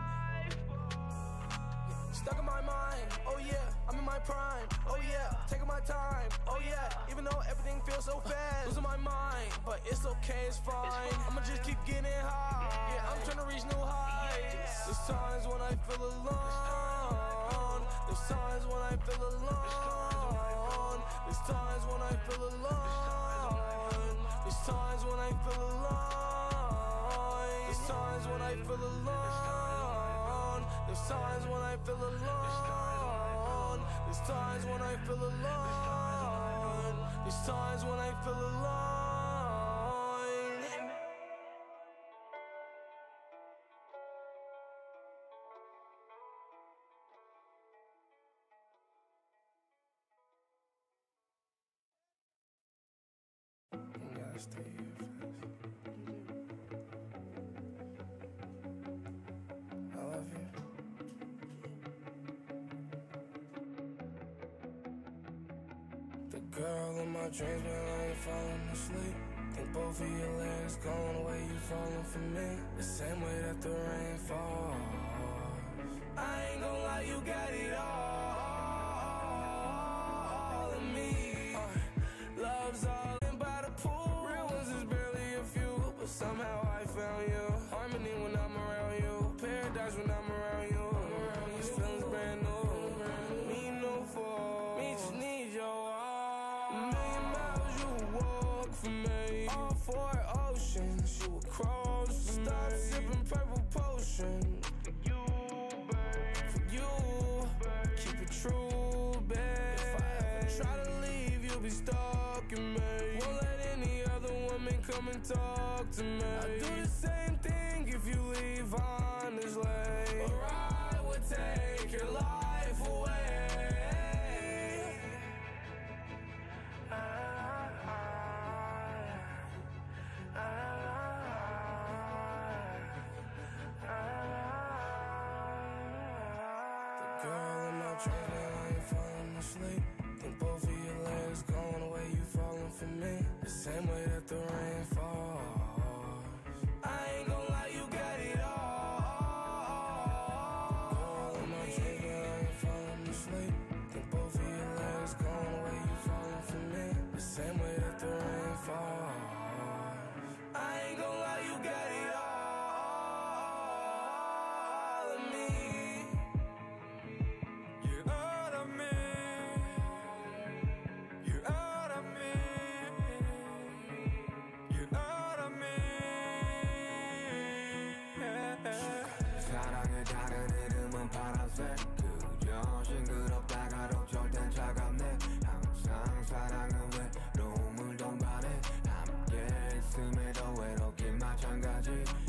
S3: Stuck in my mind, oh yeah, I'm in my prime, oh yeah, taking my time, oh yeah, even though everything feels so fast, losing my mind, but it's okay, it's fine, I'ma just keep getting high, yeah, I'm trying to reach new heights. There's times when I feel alone, there's times when I feel alone, there's times when I feel alone, there's times when I feel alone, there's times when I feel alone, there's times when I feel alone, there's times when I feel alone, there's times when I feel alone. You gotta stay here first. I love you. The girl in my dreams been lying, falling asleep. Think both of your legs going away, you falling for me. The same way that the rain falls. I ain't gon' lie, you got it all, all in me. Uh, love's all in by the pool. Real ones is barely a few, but somehow I found you. Harmony when I'm around you, paradise when I'm around you. These feelings brand new, me no fault. Me just need your all. A million miles you walk for me, all four oceans you would cross for me. Stop sipping purple potion. True, babe. If I ever try to leave, you'll be stalking me. Won't let any other woman come and talk to me. I'd do the same thing if you leave honestly. Or I would take your life away. I, I, I, I, the girl in my dreams, I ain't falling asleep. Think both of your legs going away, you falling for me. The same way that the rain falls. I ain't gon' lie, you got it all. Girl in my dreams, I ain't falling asleep. Think both of your legs going away, you falling for me. The same way that the rain falls. I ain't gon' lie, you got it all in me. You're out of me. You're out of me. You're out of me.
S16: 사랑의 다른 이름은 파란색. 그저 싱그럽다가도 절대 차갑네. 항상 사랑은 외로움을 동반해. 함께 있음에도 외롭긴 마찬가지.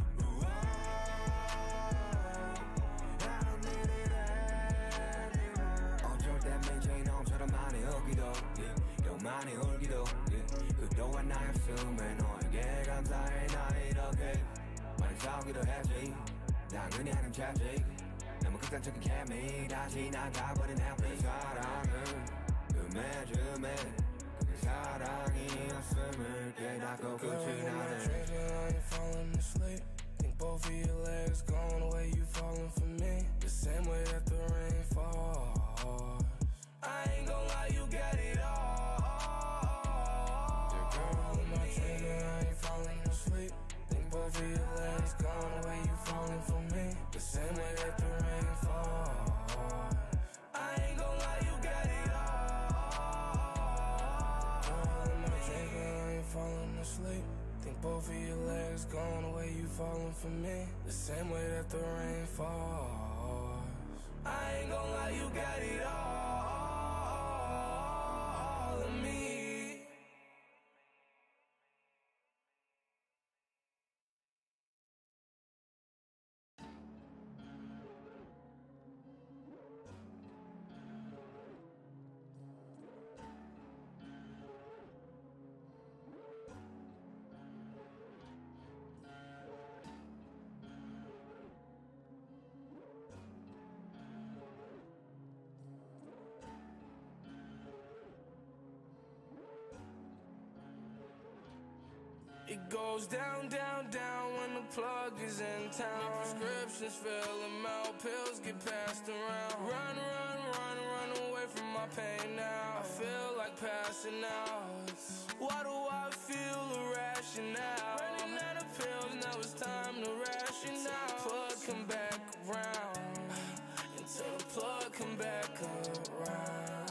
S16: 어쩔 땐 미친 놈처럼 많이 울기도 또 많이 울기도 그동안 나였으면 너에게 감사해. 나 이렇게 많이 싸우기도 했지. 당연히 하는 차지. 너무 극단적인 케미 다시 나가버린 happy. 사랑은 음해줌에 그게 사랑이었음을 깨닫고 끝이 나네.
S3: Falling asleep. Think both of your legs going away, you falling for me. The same way that the rain falls. I ain't gon' lie, you got it all. The girl in my dreams, I ain't falling asleep. Think both of your legs going away, you falling for me. The same way that the rain falls. I ain't gon' lie, you got it all. falling asleep. Think both of your legs gone the way you falling for me. The same way that the rain falls. I ain't gon' lie, you got it all of me. It goes down, down, down when the plug is in town. My prescriptions fill them out, pills get passed around. Run, run, run, run away from my pain now. I feel like passing out. Why do I feel irrational? Running out of pills, now it's time to ration out. Plug come back around, until the plug come back around.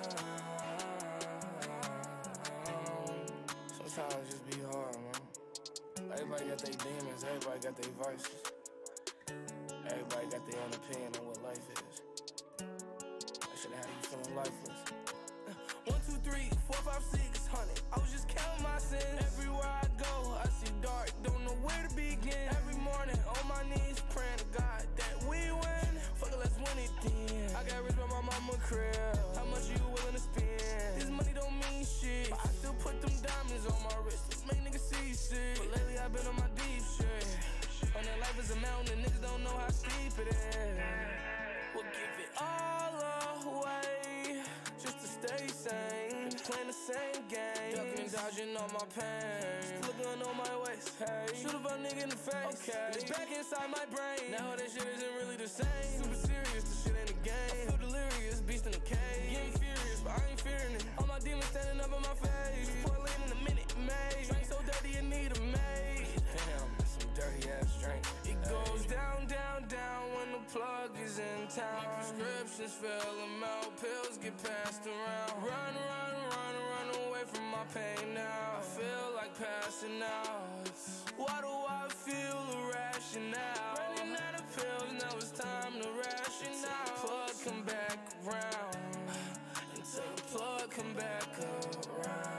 S3: Sometimes it just be hard, man. Everybody got their demons, everybody got their vices. Everybody got their own opinion on what life is. That should have you feeling lifeless. One, two, three, four, five, six hundred. I was just counting my sins. Everywhere I go, I see dark, don't know where to begin. Every morning, on my knees, praying to God that we win. Fuck it, let's win it then. I got rich by my mama crib. How much you willing to spend? This money don't mean shit, but I still put them diamonds on my wrist. Let's make niggas see shit. But lately I've been on my deep shit. On that life is a mountain, niggas don't know how steep it is. We'll give it all away just to stay sane. Been playing the same game, ducking and dodging all my pain. Still a gun on my waist, hey. Shoot a bum nigga in the face, okay. It's back inside my brain. Now that shit isn't really the same. Super serious, this shit ain't a game. I feel delirious, beast in the cage. Getting furious, but I ain't fearing it. All my demons standing up in my face. Pour lean in a minute, mate. Drink so dirty you need a maid. Damn, that's some dirty ass drink. It goes down, down, down when the plug is in town. My prescriptions fill them out, pills get passed around. Run, run, run, run away from my pain now. I feel like passing out. Why do I feel irrational? Running out of pills, now it's time to ration out. Plug come back around, until the plug come back around.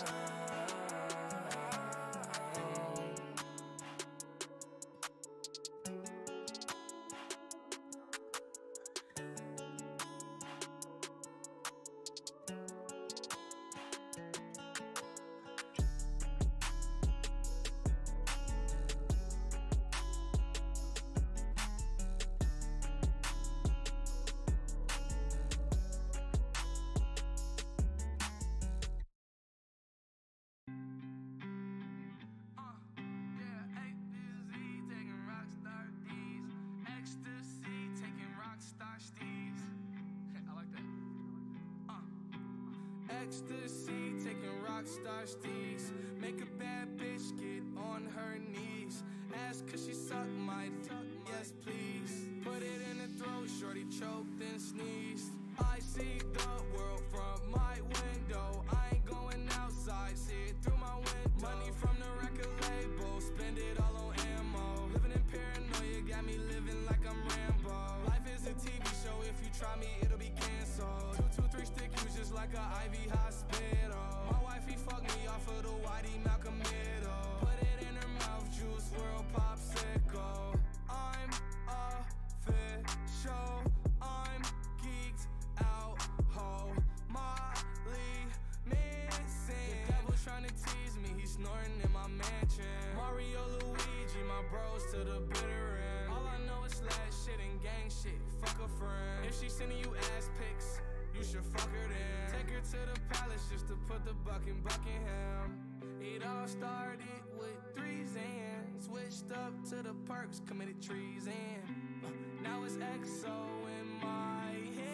S3: Ecstasy, taking rock star steez. Make a bad bitch get on her knees. Ask cause she suck my dick, yes please. Put it in the throat, shorty choked and sneezed. I see the world from my window. I ain't going outside, see it through my window. Money from the record label, spend it all on ammo. Living in paranoia, got me living like I'm Rambo. Life is a T V show, if you try me, it'll be canceled. Two, two, three stick use just like a I V hospital. My wifey fucked me off of the Whitey Malcolm middle. Put it in her mouth, juice world popsicle. I'm official, I'm geeked out, ho. Molly missing. The devil's trying to tease me, he's snorting in my mansion. Mario, Luigi, my bros to the bitter end. All I know is slash shit and gang shit, fuck a friend. If she sending you ass pics, you should fuck her then. Take her to the palace just to put the buck in Buckingham. It all started with threes and switched up to the perks, committed treason. Uh, now it's X O in my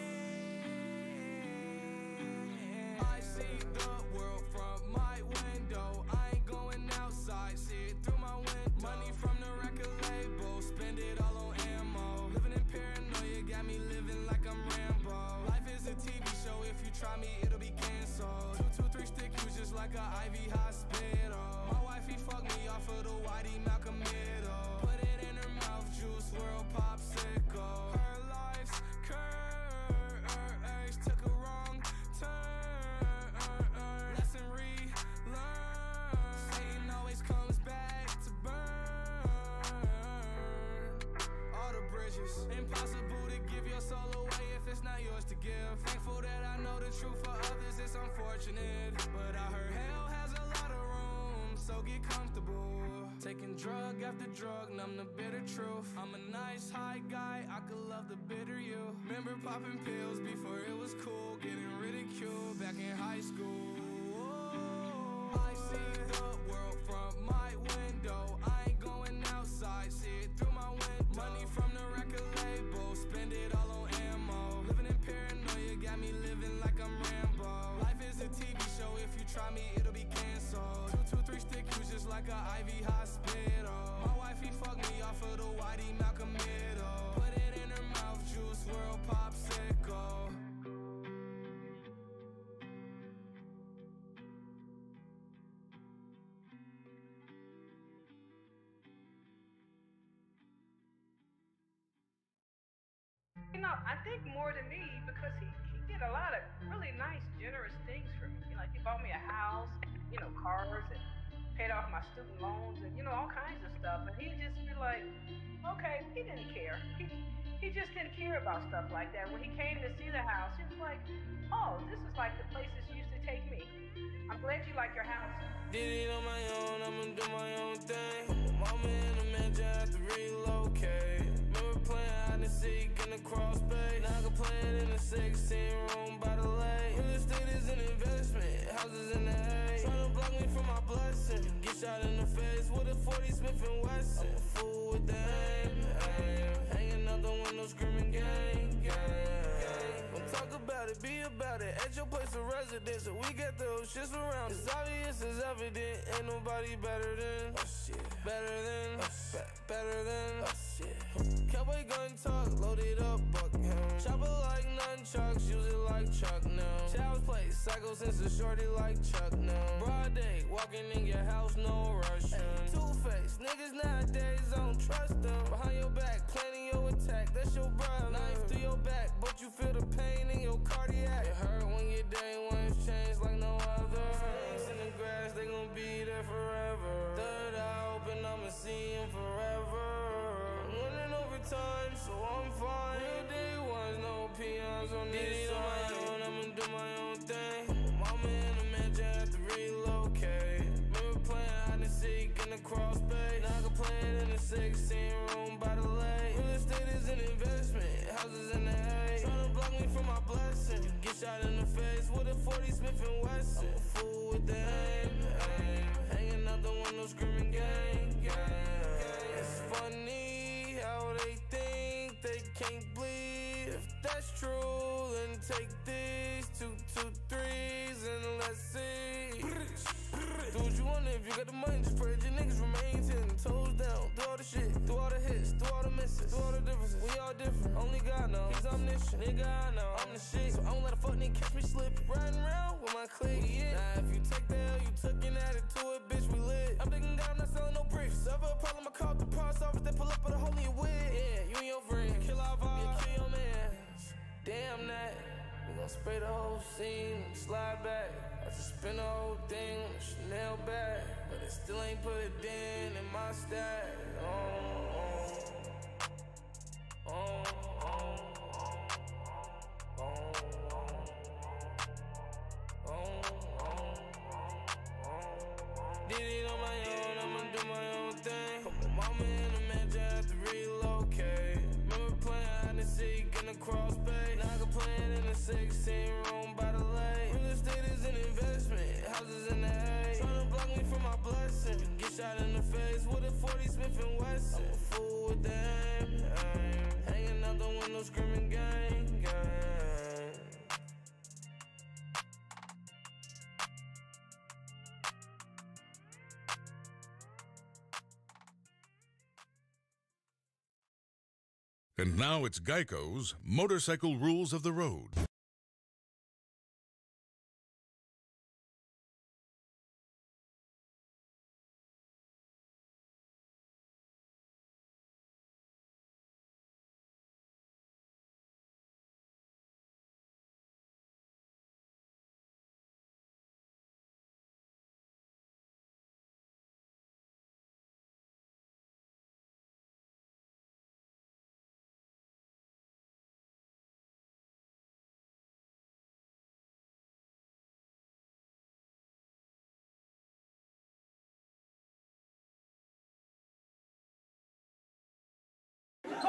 S3: hand. I see the world from my window. I ain't going outside, see it through my window. Money from the record label, spend it all on ammo. Living in paranoia, got me living like I'm Rambo. Life is a T V show, if you try me, it'll be canceled. Two, two, three stick use just like a I V hospital. off of the whitey Malcolm middle. Put it in her mouth, juice world popsicle. Her life's curse took a wrong turn. Lesson relearned. Satan always comes back to burn all the bridges. Impossible to give your soul away if it's not yours to give. Thankful that I know the truth, for others it's unfortunate. But I heard hell has a lot of room, so get comfortable. Taking drug after drug, numb the bitter truth. I'm a nice high guy, I could love the bitter you. Remember popping pills before it was cool, getting ridiculed back in high school. Oh, I see the world from my window. I ain't going outside, see it through my window. Money from the record label, spend it all on ammo. Living in paranoia got me living like I'm Rambo. Life is a T V show, if you try me, it'll be canceled. Two, two, three stick use just like a I V hospital. My wifey fucked me off of the whitey Malcolm middle. Put it in her mouth, juice world popsicle.
S18: You know, I think more than me because he, he did a lot of really nice, generous things for me. You know, like he bought me a house, you know, cars, and paid off my student loans, and you know, all kinds of stuff. And he'd just be like, okay, he didn't care. He he just didn't care about stuff like that. When he came to see the house, he was like, oh, this is like the places you used to take me. I'm glad you like your house.
S3: Did it on my own, I'ma do my own thing. Mama in a mansion, had to relocate. Remember playing hide and seek in the crawl space. Now I can play it in a sixteen room by the lake. Real estate is an investment, houses in the hay. Tryna block me from my blessing. Get shot in the face with a forty Smith and Wesson. I'm a fool with the aim, aim. Hanging out the window screaming gang, gang. Don't talk about it, be about it. At your place of residence, we got those shits around. It's obvious, it's evident. Ain't nobody better than, oh shit. Better than, oh shit. Better than, oh shit. Cowboy gun talk, loaded up, buck him. Chopper like nunchucks, use it like Chuck now. Child's play, psycho since a shorty like Chuck now. Broad day, walking in your house, no rushing. Two-faced, niggas nowadays, I don't trust them. Behind your back, planning your attack, that's your brother. Knife through your back, but you feel the pain in your cardiac. It hurt when your day one's changed like no other. Snakes in the grass, they gon' be there forever. Third eye open, I'ma see him forever. I'm running over time, so I'm fine. Real day ones, no peons on this side. On my own, I'ma do my own thing. Mama in a mansion, had to relocate. Remember playing hide and seek in the crawl space. Now I can play it in a sixteen room by the lake. Real estate is an investment, houses in the hay. Tryna block me from my blessing. Get shot in the face with a forty Smith and Wesson. I'm a fool with the aim, aim. Hanging out the window screaming gang, gang. It's funny how they think they can't bleed. If that's true, then take these two, two, threes and let's see. Do what you want if you got the money, just pray your niggas remain ten toes down. Do all the shit, do all the hits, do all the misses, do all the differences. We all different, only God knows. He's omniscient, nigga I know I'm the shit. So I don't let a fuck nigga catch me slip. Riding around with my clique, yeah. Now if you take the L, you took an attitude, bitch, we lit. I'm thinking God, I'm not selling no bricks. Serve a problem, I call the parts office, they pull up with a hole in your wig. Yeah, you and your friend, kill our vibe, yeah, kill your man. Damn that, we gon' spray the whole scene and slide back. I just spin the whole thing on a Chanel bag, but it still ain't put a dent in my stack. Oh, oh, oh, oh, oh, oh, oh, oh. Did it on my own, I'ma do my own thing. Put my mama in a mansion, had to relocate. Remember playing hide and seek in the crawl space. Now I can play it in a sixteen room by the lake. Real estate is an investment, houses in the hay. Tryna block me from my blessing. Get shot in the face with a forty Smith and Wesson. I'm a fool with the aim, aim. Hanging out the window screaming gang, gang.
S19: And now it's Geico's Motorcycle Rules of the Road.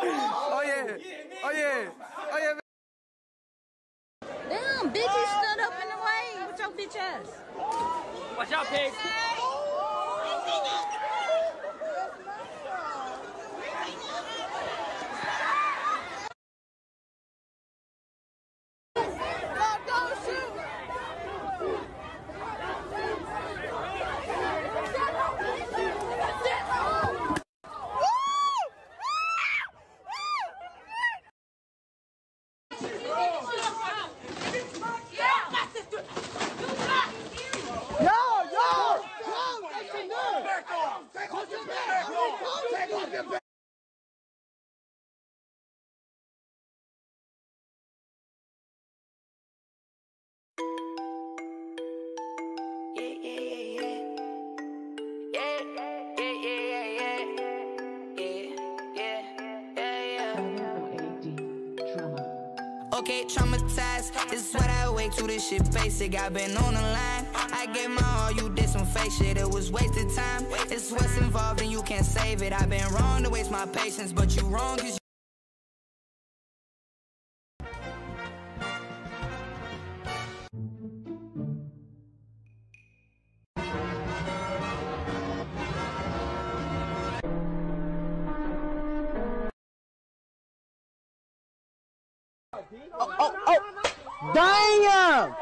S20: Oh yeah. Oh yeah. Oh yeah.
S21: Damn, bitch, you stood up in the way with your bitch ass.
S22: Watch out, pig.
S23: Okay, traumatized, this is what I wake to, this shit basic, I been on the line, I gave my all, you did some fake shit, it was wasted time, it's what's involved and you can't save it, I been wrong to waste my patience, but you wrong cause you
S20: Oh, oh, oh! Damn!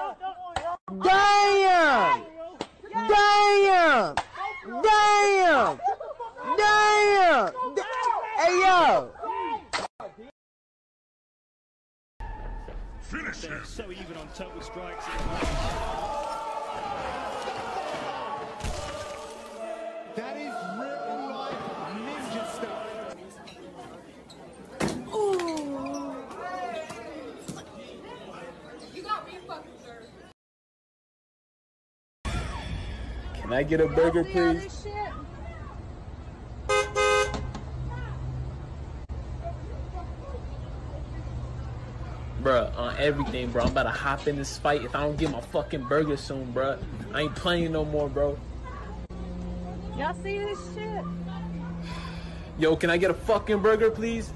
S20: Damn! Damn! Damn! Damn! Hey, yo!
S25: Finish him! So even on total strikes. That is real life ninja stuff.
S26: Can I get a burger, please? Bruh, on everything, bro. I'm about to hop in this fight. If I don't get my fucking burger soon, bruh, I ain't playing no more, bro.
S21: Y'all see this shit?
S26: Yo, can I get a fucking burger, please?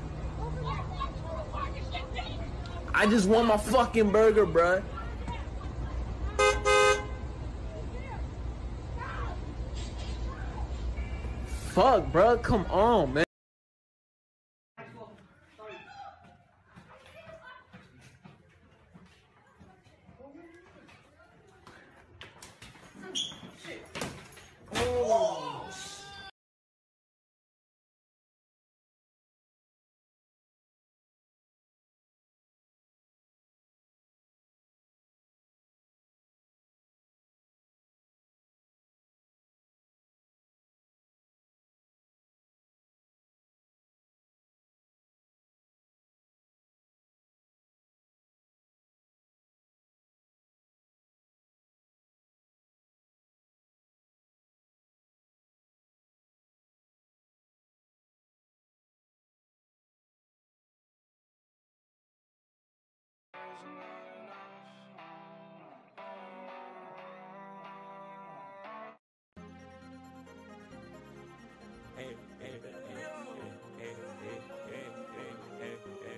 S26: I just want my fucking burger, bruh. Fuck, bro, come on, man. Oh.
S1: Hey, hey, hey, hey, hey, hey, hey, hey, hey.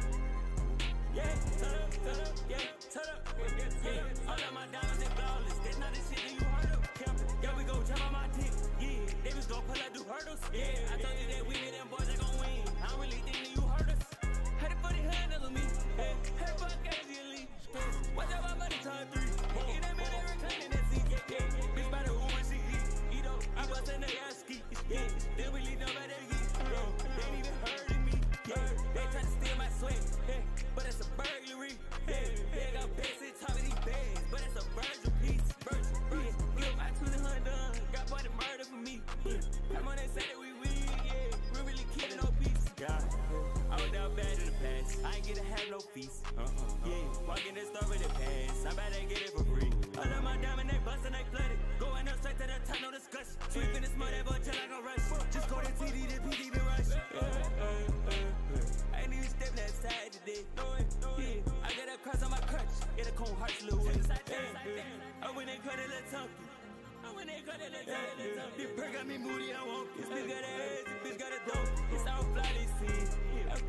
S1: Yeah, turn up, turn up, yeah, turn up, yeah. All of my diamonds and flawless. That's not the shit that you heard of. Yeah, we go jump on my dick. Yeah, they was gon' pull up do hurdles. Yeah, I told you that we and them boys are gon' win. I don't really think that you heard us. Had it for the hand of me. Hey, hey, fuck crazy elite. Watch out my money time three. Get them in there reclining that seat. Yeah, yeah, bitch by the Uber she eat. Eat up, I bust in the ass ski. Yeah, they really know about that geek. They ain't even heard of me. Yeah, they try to steal my sweat. Yeah, but it's a burglary. Yeah, they got beds in top of these beds, but it's a virgin piece. Virgin, yeah, yeah, I two hundred done. Got boy to murder for me. Yeah, I'm on that side that we win. Yeah, we really keeping no peace. God, I was down bad in the past. I ain't get to have no feast. Uh-uh, yeah, walking this store with the pants. I'm about to get it for free. All of my diamond, they bustin', they flooded. Going up straight to the top, no discussion. Sweep in this mud, that boy chill like a rush. Just go to T D, the P D, been rush. Uh, uh, uh, uh. I ain't even stepping that side today. Yeah, I got a cross on my crutch. Get a cone hearts, little way. I went and cut a little chunky. I went and cut a little chunky. This perk got me moody, I won't. This bitch got a ass, this bitch got a dope. It's all fly, they see. I'm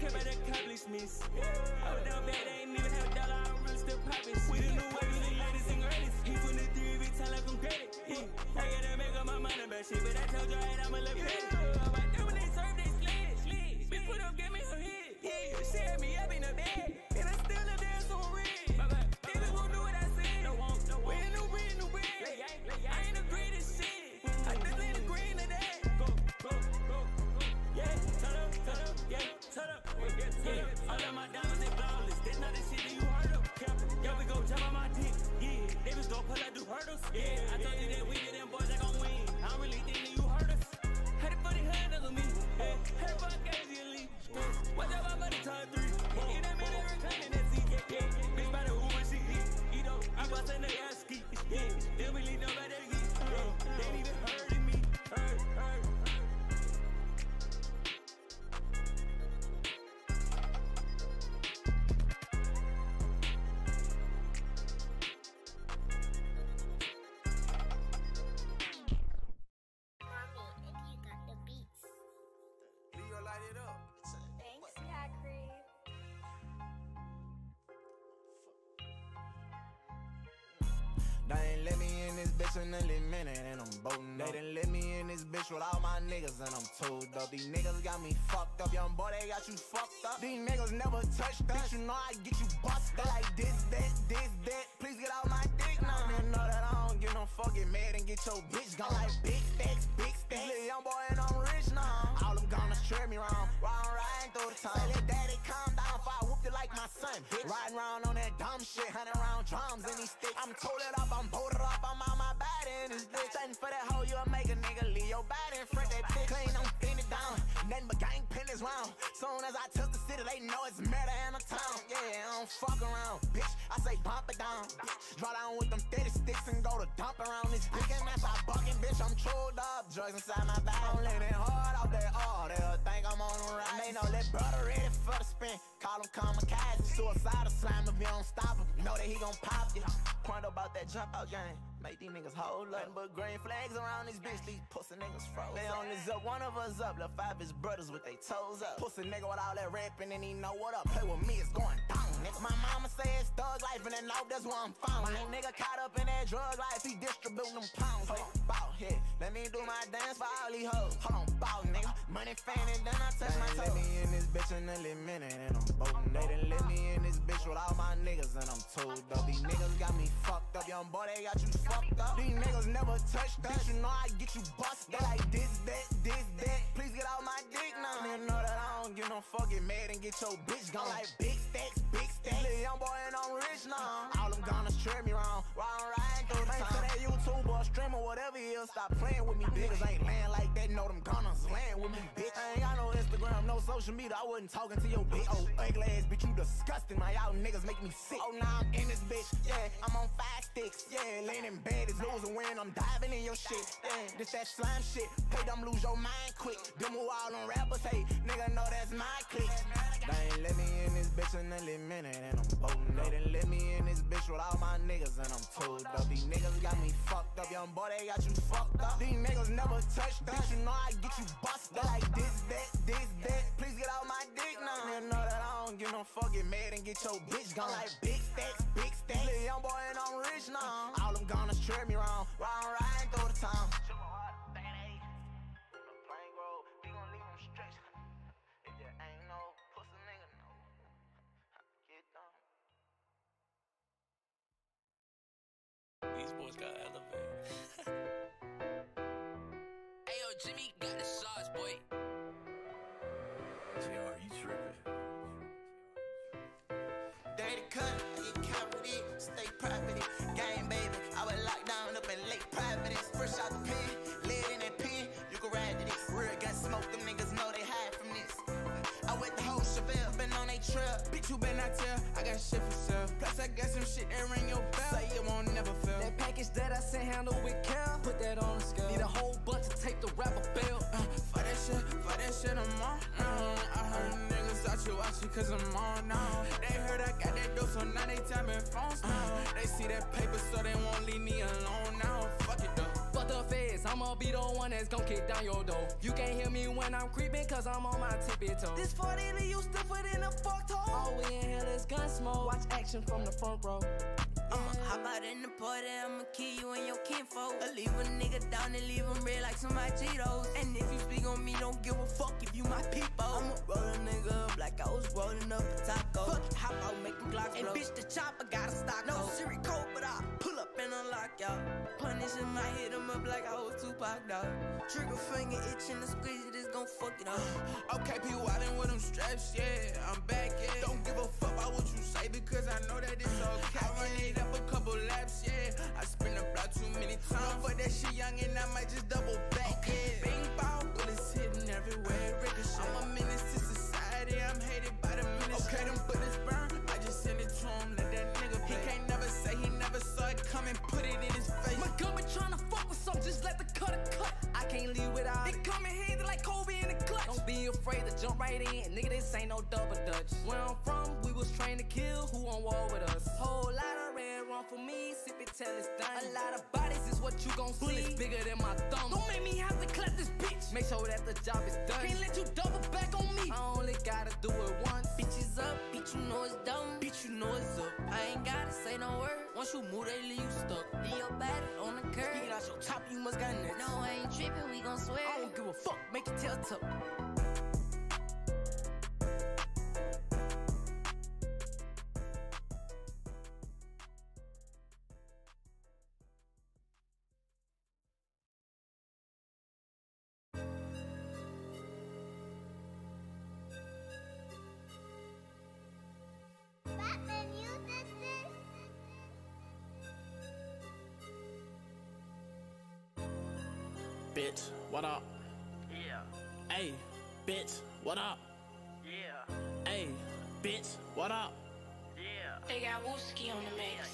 S1: Christmas. I was down bad, they ain't even have a dollar, I'm really still poppin'. We the new wave, the latest and greatest. He from the three every time like I'm great. Yeah, I gotta make up my mind about shit, but I told you I I'ma let me hit it. Right there when they serve, they slid, slid. Bitch, put up, give me some hit. Yeah, she had me up in the bed, and I still up there so red. Niggas won't do what I said. No won't, no won't. We ain't no bread, no bread. I ain't the greatest shit. I just ain't the green of that. Go, go, go, go. Yeah, turn up, turn up, yeah, turn up. Yeah, all of my diamonds and flawless. That's not the shit that you heard of. Yeah, we go jump on my dick. Yeah, they was gon' pull out do hurdles. Yeah, I told you that we get them boys that gon' win. I don't really think that you heard us. Had a funny handle on me. Hey, hey, fuck Casey and Lee. Watch out my money time three. In that minute, reclaiming that seat. Yeah, yeah, bitch, by the Uber, she eat. Eat up, I bust in the ass ski. Yeah, they really know about that geek. Yeah, they ain't even heard of me. Heard, heard.
S17: They ain't let me in this bitch in a little minute and I'm boating. They done let me in this bitch with all my niggas and I'm told up. These niggas got me fucked up, young boy, they got you fucked up. These niggas never touched us. Bitch, you know I get you busted. Like this, that, this, that. Please get out my dick now. Man, know that I don't give no fuck, get mad and get your bitch gone. Like big stacks, big stacks. Little young boy and I'm rich now. All them gonna strip me round, round, riding through the time. Say let daddy calm down, if I whooped it like my son, bitch. Riding around on that dumb shit, hundred round drums in these sticks. I'm told it up, I'm bolted up, I'm on my body in this bitch. Stunting for that hoe, you'll make a nigga leave your body in front that bitch. Clean, I'm thinning down, nothing but gang pennies round. Soon as I touch the city, they know it's murder in the town. Yeah, I don't fuck around, bitch. I say bump it down, bitch. Draw down with them thirty sticks and go to dump around this bitch. And that's I bucking, bitch, I'm trolled up. Drugs inside my bag, I'm letting hard off that all. They'll think I'm on the ride. They know that brother ready for the spin. Call him kamikaze, suicidal slime if you don't stop him. Know that he gon' pop you. Point about that jump out game. Make these niggas hold up. Nothing but green flags around this bitch. These pussy niggas froze. They on this up, one of us up. Left five his brothers with they toes up. Pussy nigga with all that rapping and he know what up. Play with me, it's going down, nigga. My mama say it's thug life and then know that's where I'm found. My nigga caught up in that drug life. He distributing them pounds. Hold on, bout here. Let me do my dance for all these hoes. Hold on, bout nigga. Money fanning, then I touch my toes. Let me in this bitch in a little minute and I'm boating. They done let me in this bitch with all my niggas and I'm told up. These niggas got me fucked up. Young boy, they got you fucked up. These niggas never touched us. Bitch, you know I get you busted. Like this, that, this, that. Please get out my dick now. You know that I don't give no fuck, get mad and get your bitch gone. Like big stacks, big stacks. Little young boy and I'm rich now. All them gonna strip me round, round, riding through the time. To that YouTube or streamer, whatever he is, stop playing with me. Niggas ain't laying like that, know them gunners laying with me, bitch. I ain't got no Instagram, no social media, I wasn't talking to your bitch. Oh, ugly ass bitch, you disgusting. My y'all niggas make me sick. Oh, now I'm in this bitch, yeah, I'm on five sticks, yeah, leaning bad is losing when I'm diving in your shit, yeah, this that slime shit, hey, them lose your mind quick, them who all on rappers, hey, nigga know that's my clique. They ain't let me in this bitch in a little minute and I'm boating. They done let me in this bitch with all my niggas and I'm told up. These niggas got me fucked up, young boy, they got you fucked up. These niggas never touched us. Bitch, you know I get you busted. Like this, that, this, that. Please get out my dick now. You know that I don't give no fuck, get mad and get your bitch gone. Like big stacks, big stacks. Little young boy and I'm rich now. All them gonna strip me round, round, riding through the town.
S1: These boys got elevated.
S23: Ayo, Jimmy got the sauce, boy.
S1: J R, you tripping.
S17: Dirty cut, get caught with it, stay private. Game baby, I was locked down up in late private. Fresh out the pen, lead in that pen, you can ride to this. Real got smoke, them niggas know they hide from this. I went the whole Chevelle, been on they trail. Bitch, you better not tell, I got shit for sale. Plus I got some shit that ring your bell. Say it won't never fail.
S2: That package that I sent handle with care, put that on the scale. Need a whole bunch to tape the rapper belt.
S3: Uh, for that shit, for that shit I'm on. Uh, I heard niggas out you watch you cause I'm on now. They heard I got that dope, so now they tapping phones now. They see that paper so they won't leave me alone now. Fuck it though.
S2: Fuck the feds, I'ma be the one that's gon' kick down your door. You can't hear me when I'm creeping, cause I'm on my tippy toe. This forty leave you stiffer than a fucked hole. All we in here is gun smoke. Watch action from the front row.
S23: I'ma hop out in the party, I'ma kill you and your kinfolk. I leave a nigga down and leave him red like some hot Cheetos. And if you speak on me, don't give a fuck if you my people. I'ma roll a nigga up like I was rolling up a taco. Fuck it, hop out, make them Glocks blow. And bitch, the chopper got a stock. No Siri code, but I pull up and unlock y'all. Punish him, I hit him up like I was Tupac, dog. Trigger finger itching to squeeze it, it's gon' fuck it up.
S3: Okay, P wildin' with them straps, yeah, I'm back, yeah. Don't give a fuck about what you say because I know that it's okay. I run it up a couple laps, yeah. I spin the block too many times. For that shit young and I might just double back, okay. Yeah. Bing ball, bullets hitting everywhere, ricochet. I'm a menace to society, I'm hated by the ministry. Okay, them bullets burn, I just send it to him, let that nigga pay. He can't never say he never saw it coming, put it in his face.
S2: My gun been tryna fuck with some, just let the cutter cut. I can't leave without it. It coming handy like Kobe in the clutch. Don't be afraid to jump right in, nigga, this ain't no double dutch. Where I'm from, we was trained to kill, who on war with us? Whole lot of red run for me, sip it till it's done. A lot of bodies is what you gon' see. Bullets bigger than my thumb. Don't make me have to clap this bitch. Make sure that the job is done. Can't let you double back on me. I only gotta do it once.
S23: Bitches up, bitch, you know it's dumb. Bitch, you know it's up. I ain't gotta say no word. Once you move, they leave you stuck. Leave your body on the curb.
S2: Get out your top, you must got nuts.
S23: No, I ain't tripping, we gon' swear.
S2: I don't give a fuck, make it tell tuck.
S26: Bitch, what up? Yeah. Hey, bitch, what up? Yeah. Hey, bitch, what up? Yeah.
S5: They got Wooski on the mix.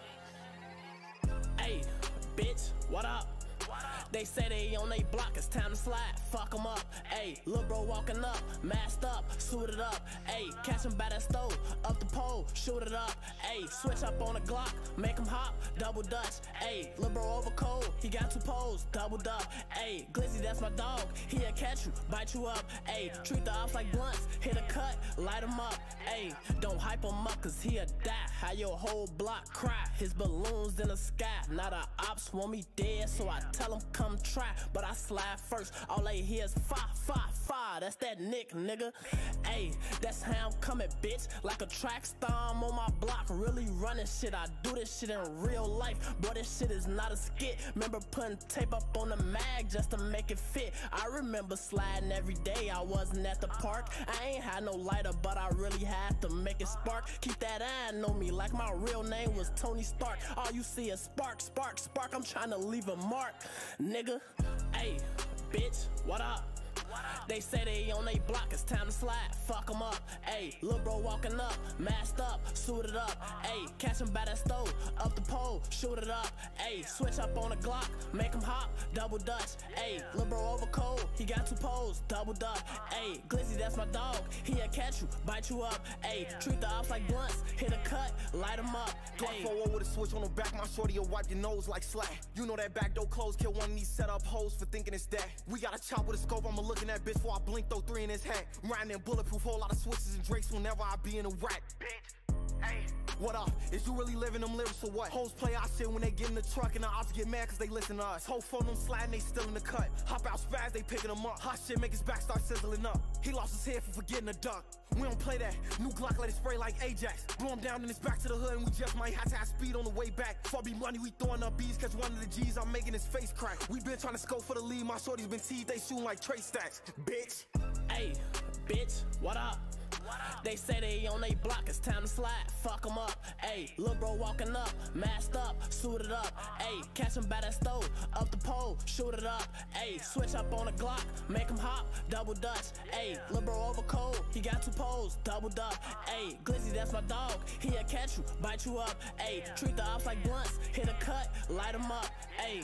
S26: Yeah. Hey, bitch, what up? They say they on they block, it's time to slide, fuck them up. Ayy, lil' bro walking up, masked up, suited up. Ayy, catch him by that stove, up the pole, shoot it up. Ayy, switch up on the Glock, make him hop, double dutch. Ayy, lil' bro over cold, he got two poles, doubled up. Ayy, Glizzy, that's my dog, he'll catch you, bite you up. Ayy, treat the ops like blunts, hit a cut, light him up. Ayy, don't hype him up cause he'll die. How your whole block cry, his balloons in the sky. Now the ops want me dead, so I tell him come try, but I slide first. All they hear is fire, fire, fire. That's that Nick, nigga. Ayy, that's how I'm coming, bitch. Like a track star, I'm on my block, really running shit. I do this shit in real life, boy. This shit is not a skit. Remember putting tape up on the mag just to make it fit. I remember sliding every day. I wasn't at the park. I ain't had no lighter, but I really had to make it spark. Keep that eye on me, like my real name was Tony Stark. All you see is spark, spark, spark. I'm trying to leave a mark, nigga. Ayy, bitch, what up? They say they on they block, it's time to slide, fuck them up. Ayy, lil' bro walking up, masked up, suited up. Ayy, catch him by that stove, up the pole, shoot it up. Ayy, switch up on the Glock, make him hop, double dutch. Ayy, lil' bro over cold, he got two poles, doubled up. Ayy, Glizzy, that's my dog, he'll catch you, bite you up. Ayy, treat the ops like blunts, hit a cut, light him up.
S6: Glock forward with a switch on the back, my shorty will wipe your nose like slack. You know that back door closed, kill one of these set up hoes for thinking it's that. We got a chop with a scope, I'ma look in that bitch before I blink, throw three in his hat. Riding in bulletproof, whole lot of switches and drakes whenever I be in a rack. Bitch, hey, what up? Is you really living them lyrics or what? Hoes play our shit when they get in the truck and the ops get mad cause they listen to us. Whole phone them sliding, they still in the cut. Hop out spaz, they picking them up. Hot shit make his back start sizzling up. He lost his head for forgetting to duck. We don't play that. New Glock let it spray like Ajax. Blow him down and it's back to the hood and we just might have to have speed on the way back. Before be money, we throwing up bees cause one of the G's I'm making his face crack. We been trying to scope for the lead, my shorty's been teased, they shooting like Trey stacks. Bitch.
S26: Ayy, bitch, what up? They say they on they block, it's time to slide, fuck them up. Ayy, lil' bro walking up, masked up, suited up. Ayy, catch him by that stove, up the pole, shoot it up. Ayy, switch up on the Glock, make him hop, double dutch. Ayy, lil' bro over cold, he got two poles, doubled up. Ayy, Glizzy, that's my dog, he'll catch you, bite you up. Ayy, treat the ops like blunts, hit a cut, light him up. Ayy.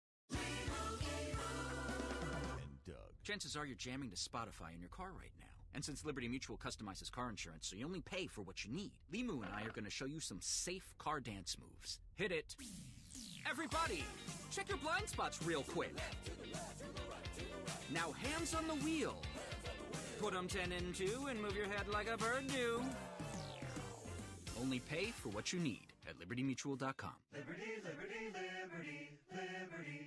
S7: Chances are you're jamming to Spotify in your car right now. And since Liberty Mutual customizes car insurance so you only pay for what you need, Limu and I are going to show you some safe car dance moves. Hit it. Everybody, check your blind spots real quick. Now hands on the wheel. Put them ten in two and move your head like a bird do. Only pay for what you need at liberty mutual dot com.
S1: Liberty, liberty, liberty, liberty.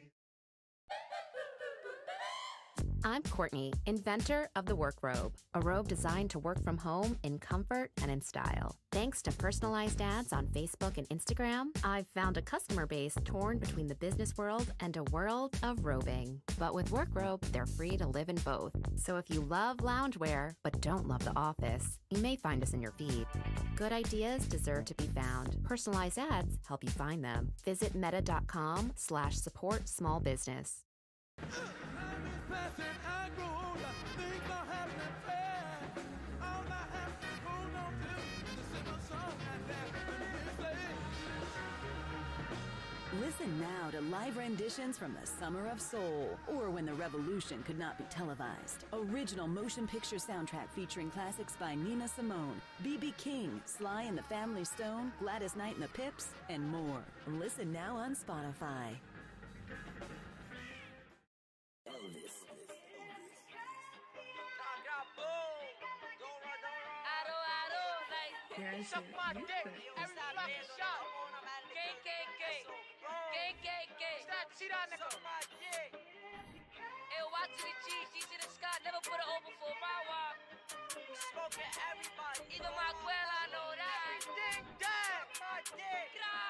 S8: I'm Courtney, inventor of the work robe, a robe designed to work from home in comfort and in style. Thanks to personalized ads on Facebook and Instagram, I've found a customer base torn between the business world and a world of robing. But with work robe, they're free to live in both. So if you love loungewear but don't love the office, you may find us in your feed. Good ideas deserve to be found. Personalized ads help you find them. Visit meta.com slash support small business.
S9: Listen now to live renditions from the Summer of Soul, or When the Revolution Could Not Be Televised. Original motion picture soundtrack featuring classics by Nina Simone, B B King, Sly and the Family Stone, Gladys Knight and the Pips, and more. Listen now on Spotify.
S2: Suck my dick. Every fucking shot. Gang, gang, gang. Gang, gang, gang. Stop, see that nigga. Hey, watch to the G, G to the sky. Never put it over for my wife. Smoking everybody. Even my girl, I know that. Ding, dang. My dick.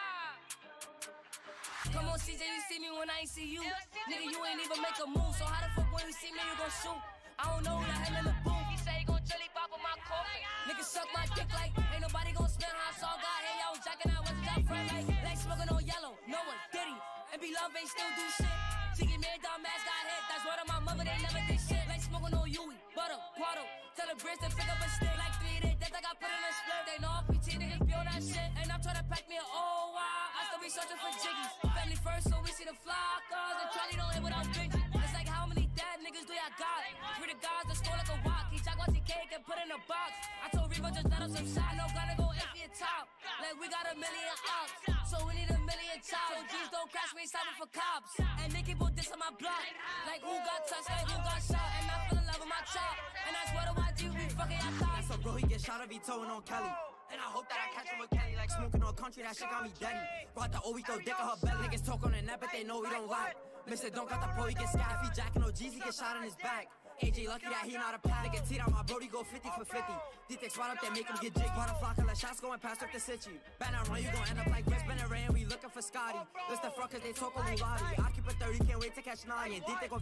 S2: Come on, C J, you see me when I ain't see you. Nigga, you ain't even make a move. So how the fuck when you see me, you gon' shoot? I don't know who the hell in the booth. He say he gon' jelly pop on my coat. Niggas suck my dick like ain't nobody gon' spend how I saw God. Hey, I was jacking out with that friend like like smoking on yellow. No one did he. And be love ain't still do shit. She get me a dumb ass got hit. That's word of my mother, they never did shit. Like smoking on Yui, butter, guado. Tell the bridge to pick up a stick. Like three days, death I got put in a split. They know P T niggas be on that shit. And I'm trying to pack me an old while. I still be searching for jiggies. Family first, so we see the fly cars. And Charlie don't hit without Benji. It's like how many dead niggas do y'all got? Three the guys that stole like a walk. He jack T K and put in a box. I told Remo just let us some shot. No gonna go empty a top. Like we got a million ops. So we need a million chops. So G's don't crash me, stopping for cops. And they keep on dissing my block. Like who got touched, like who got shot. And I fell in love with my chop. And I swear to Y G, we fucking y'all thoughts.
S10: So bro, he get shot if he towing on Kelly. And I hope that I catch him with Kelly. Like smoking on country, that shit got me deady. Brought the O, we throw dick on her belly. Niggas talk on the net, but they know we don't lie. Mister Don't got the pro, he get scared. If he jacking no G's, he get shot in his back. A J lucky that he not a pack. Nigga teed out my brody, go fifty for fifty. D-Tex right up there, make him get jig. Bought a flock of the shots going past up the city. Band on run, you gon' end up like Chris Bennett, we looking for Scotty. This the front cause they talk on Mulati. I keep a thirty, can't wait to catch nine. And D-Tex gon'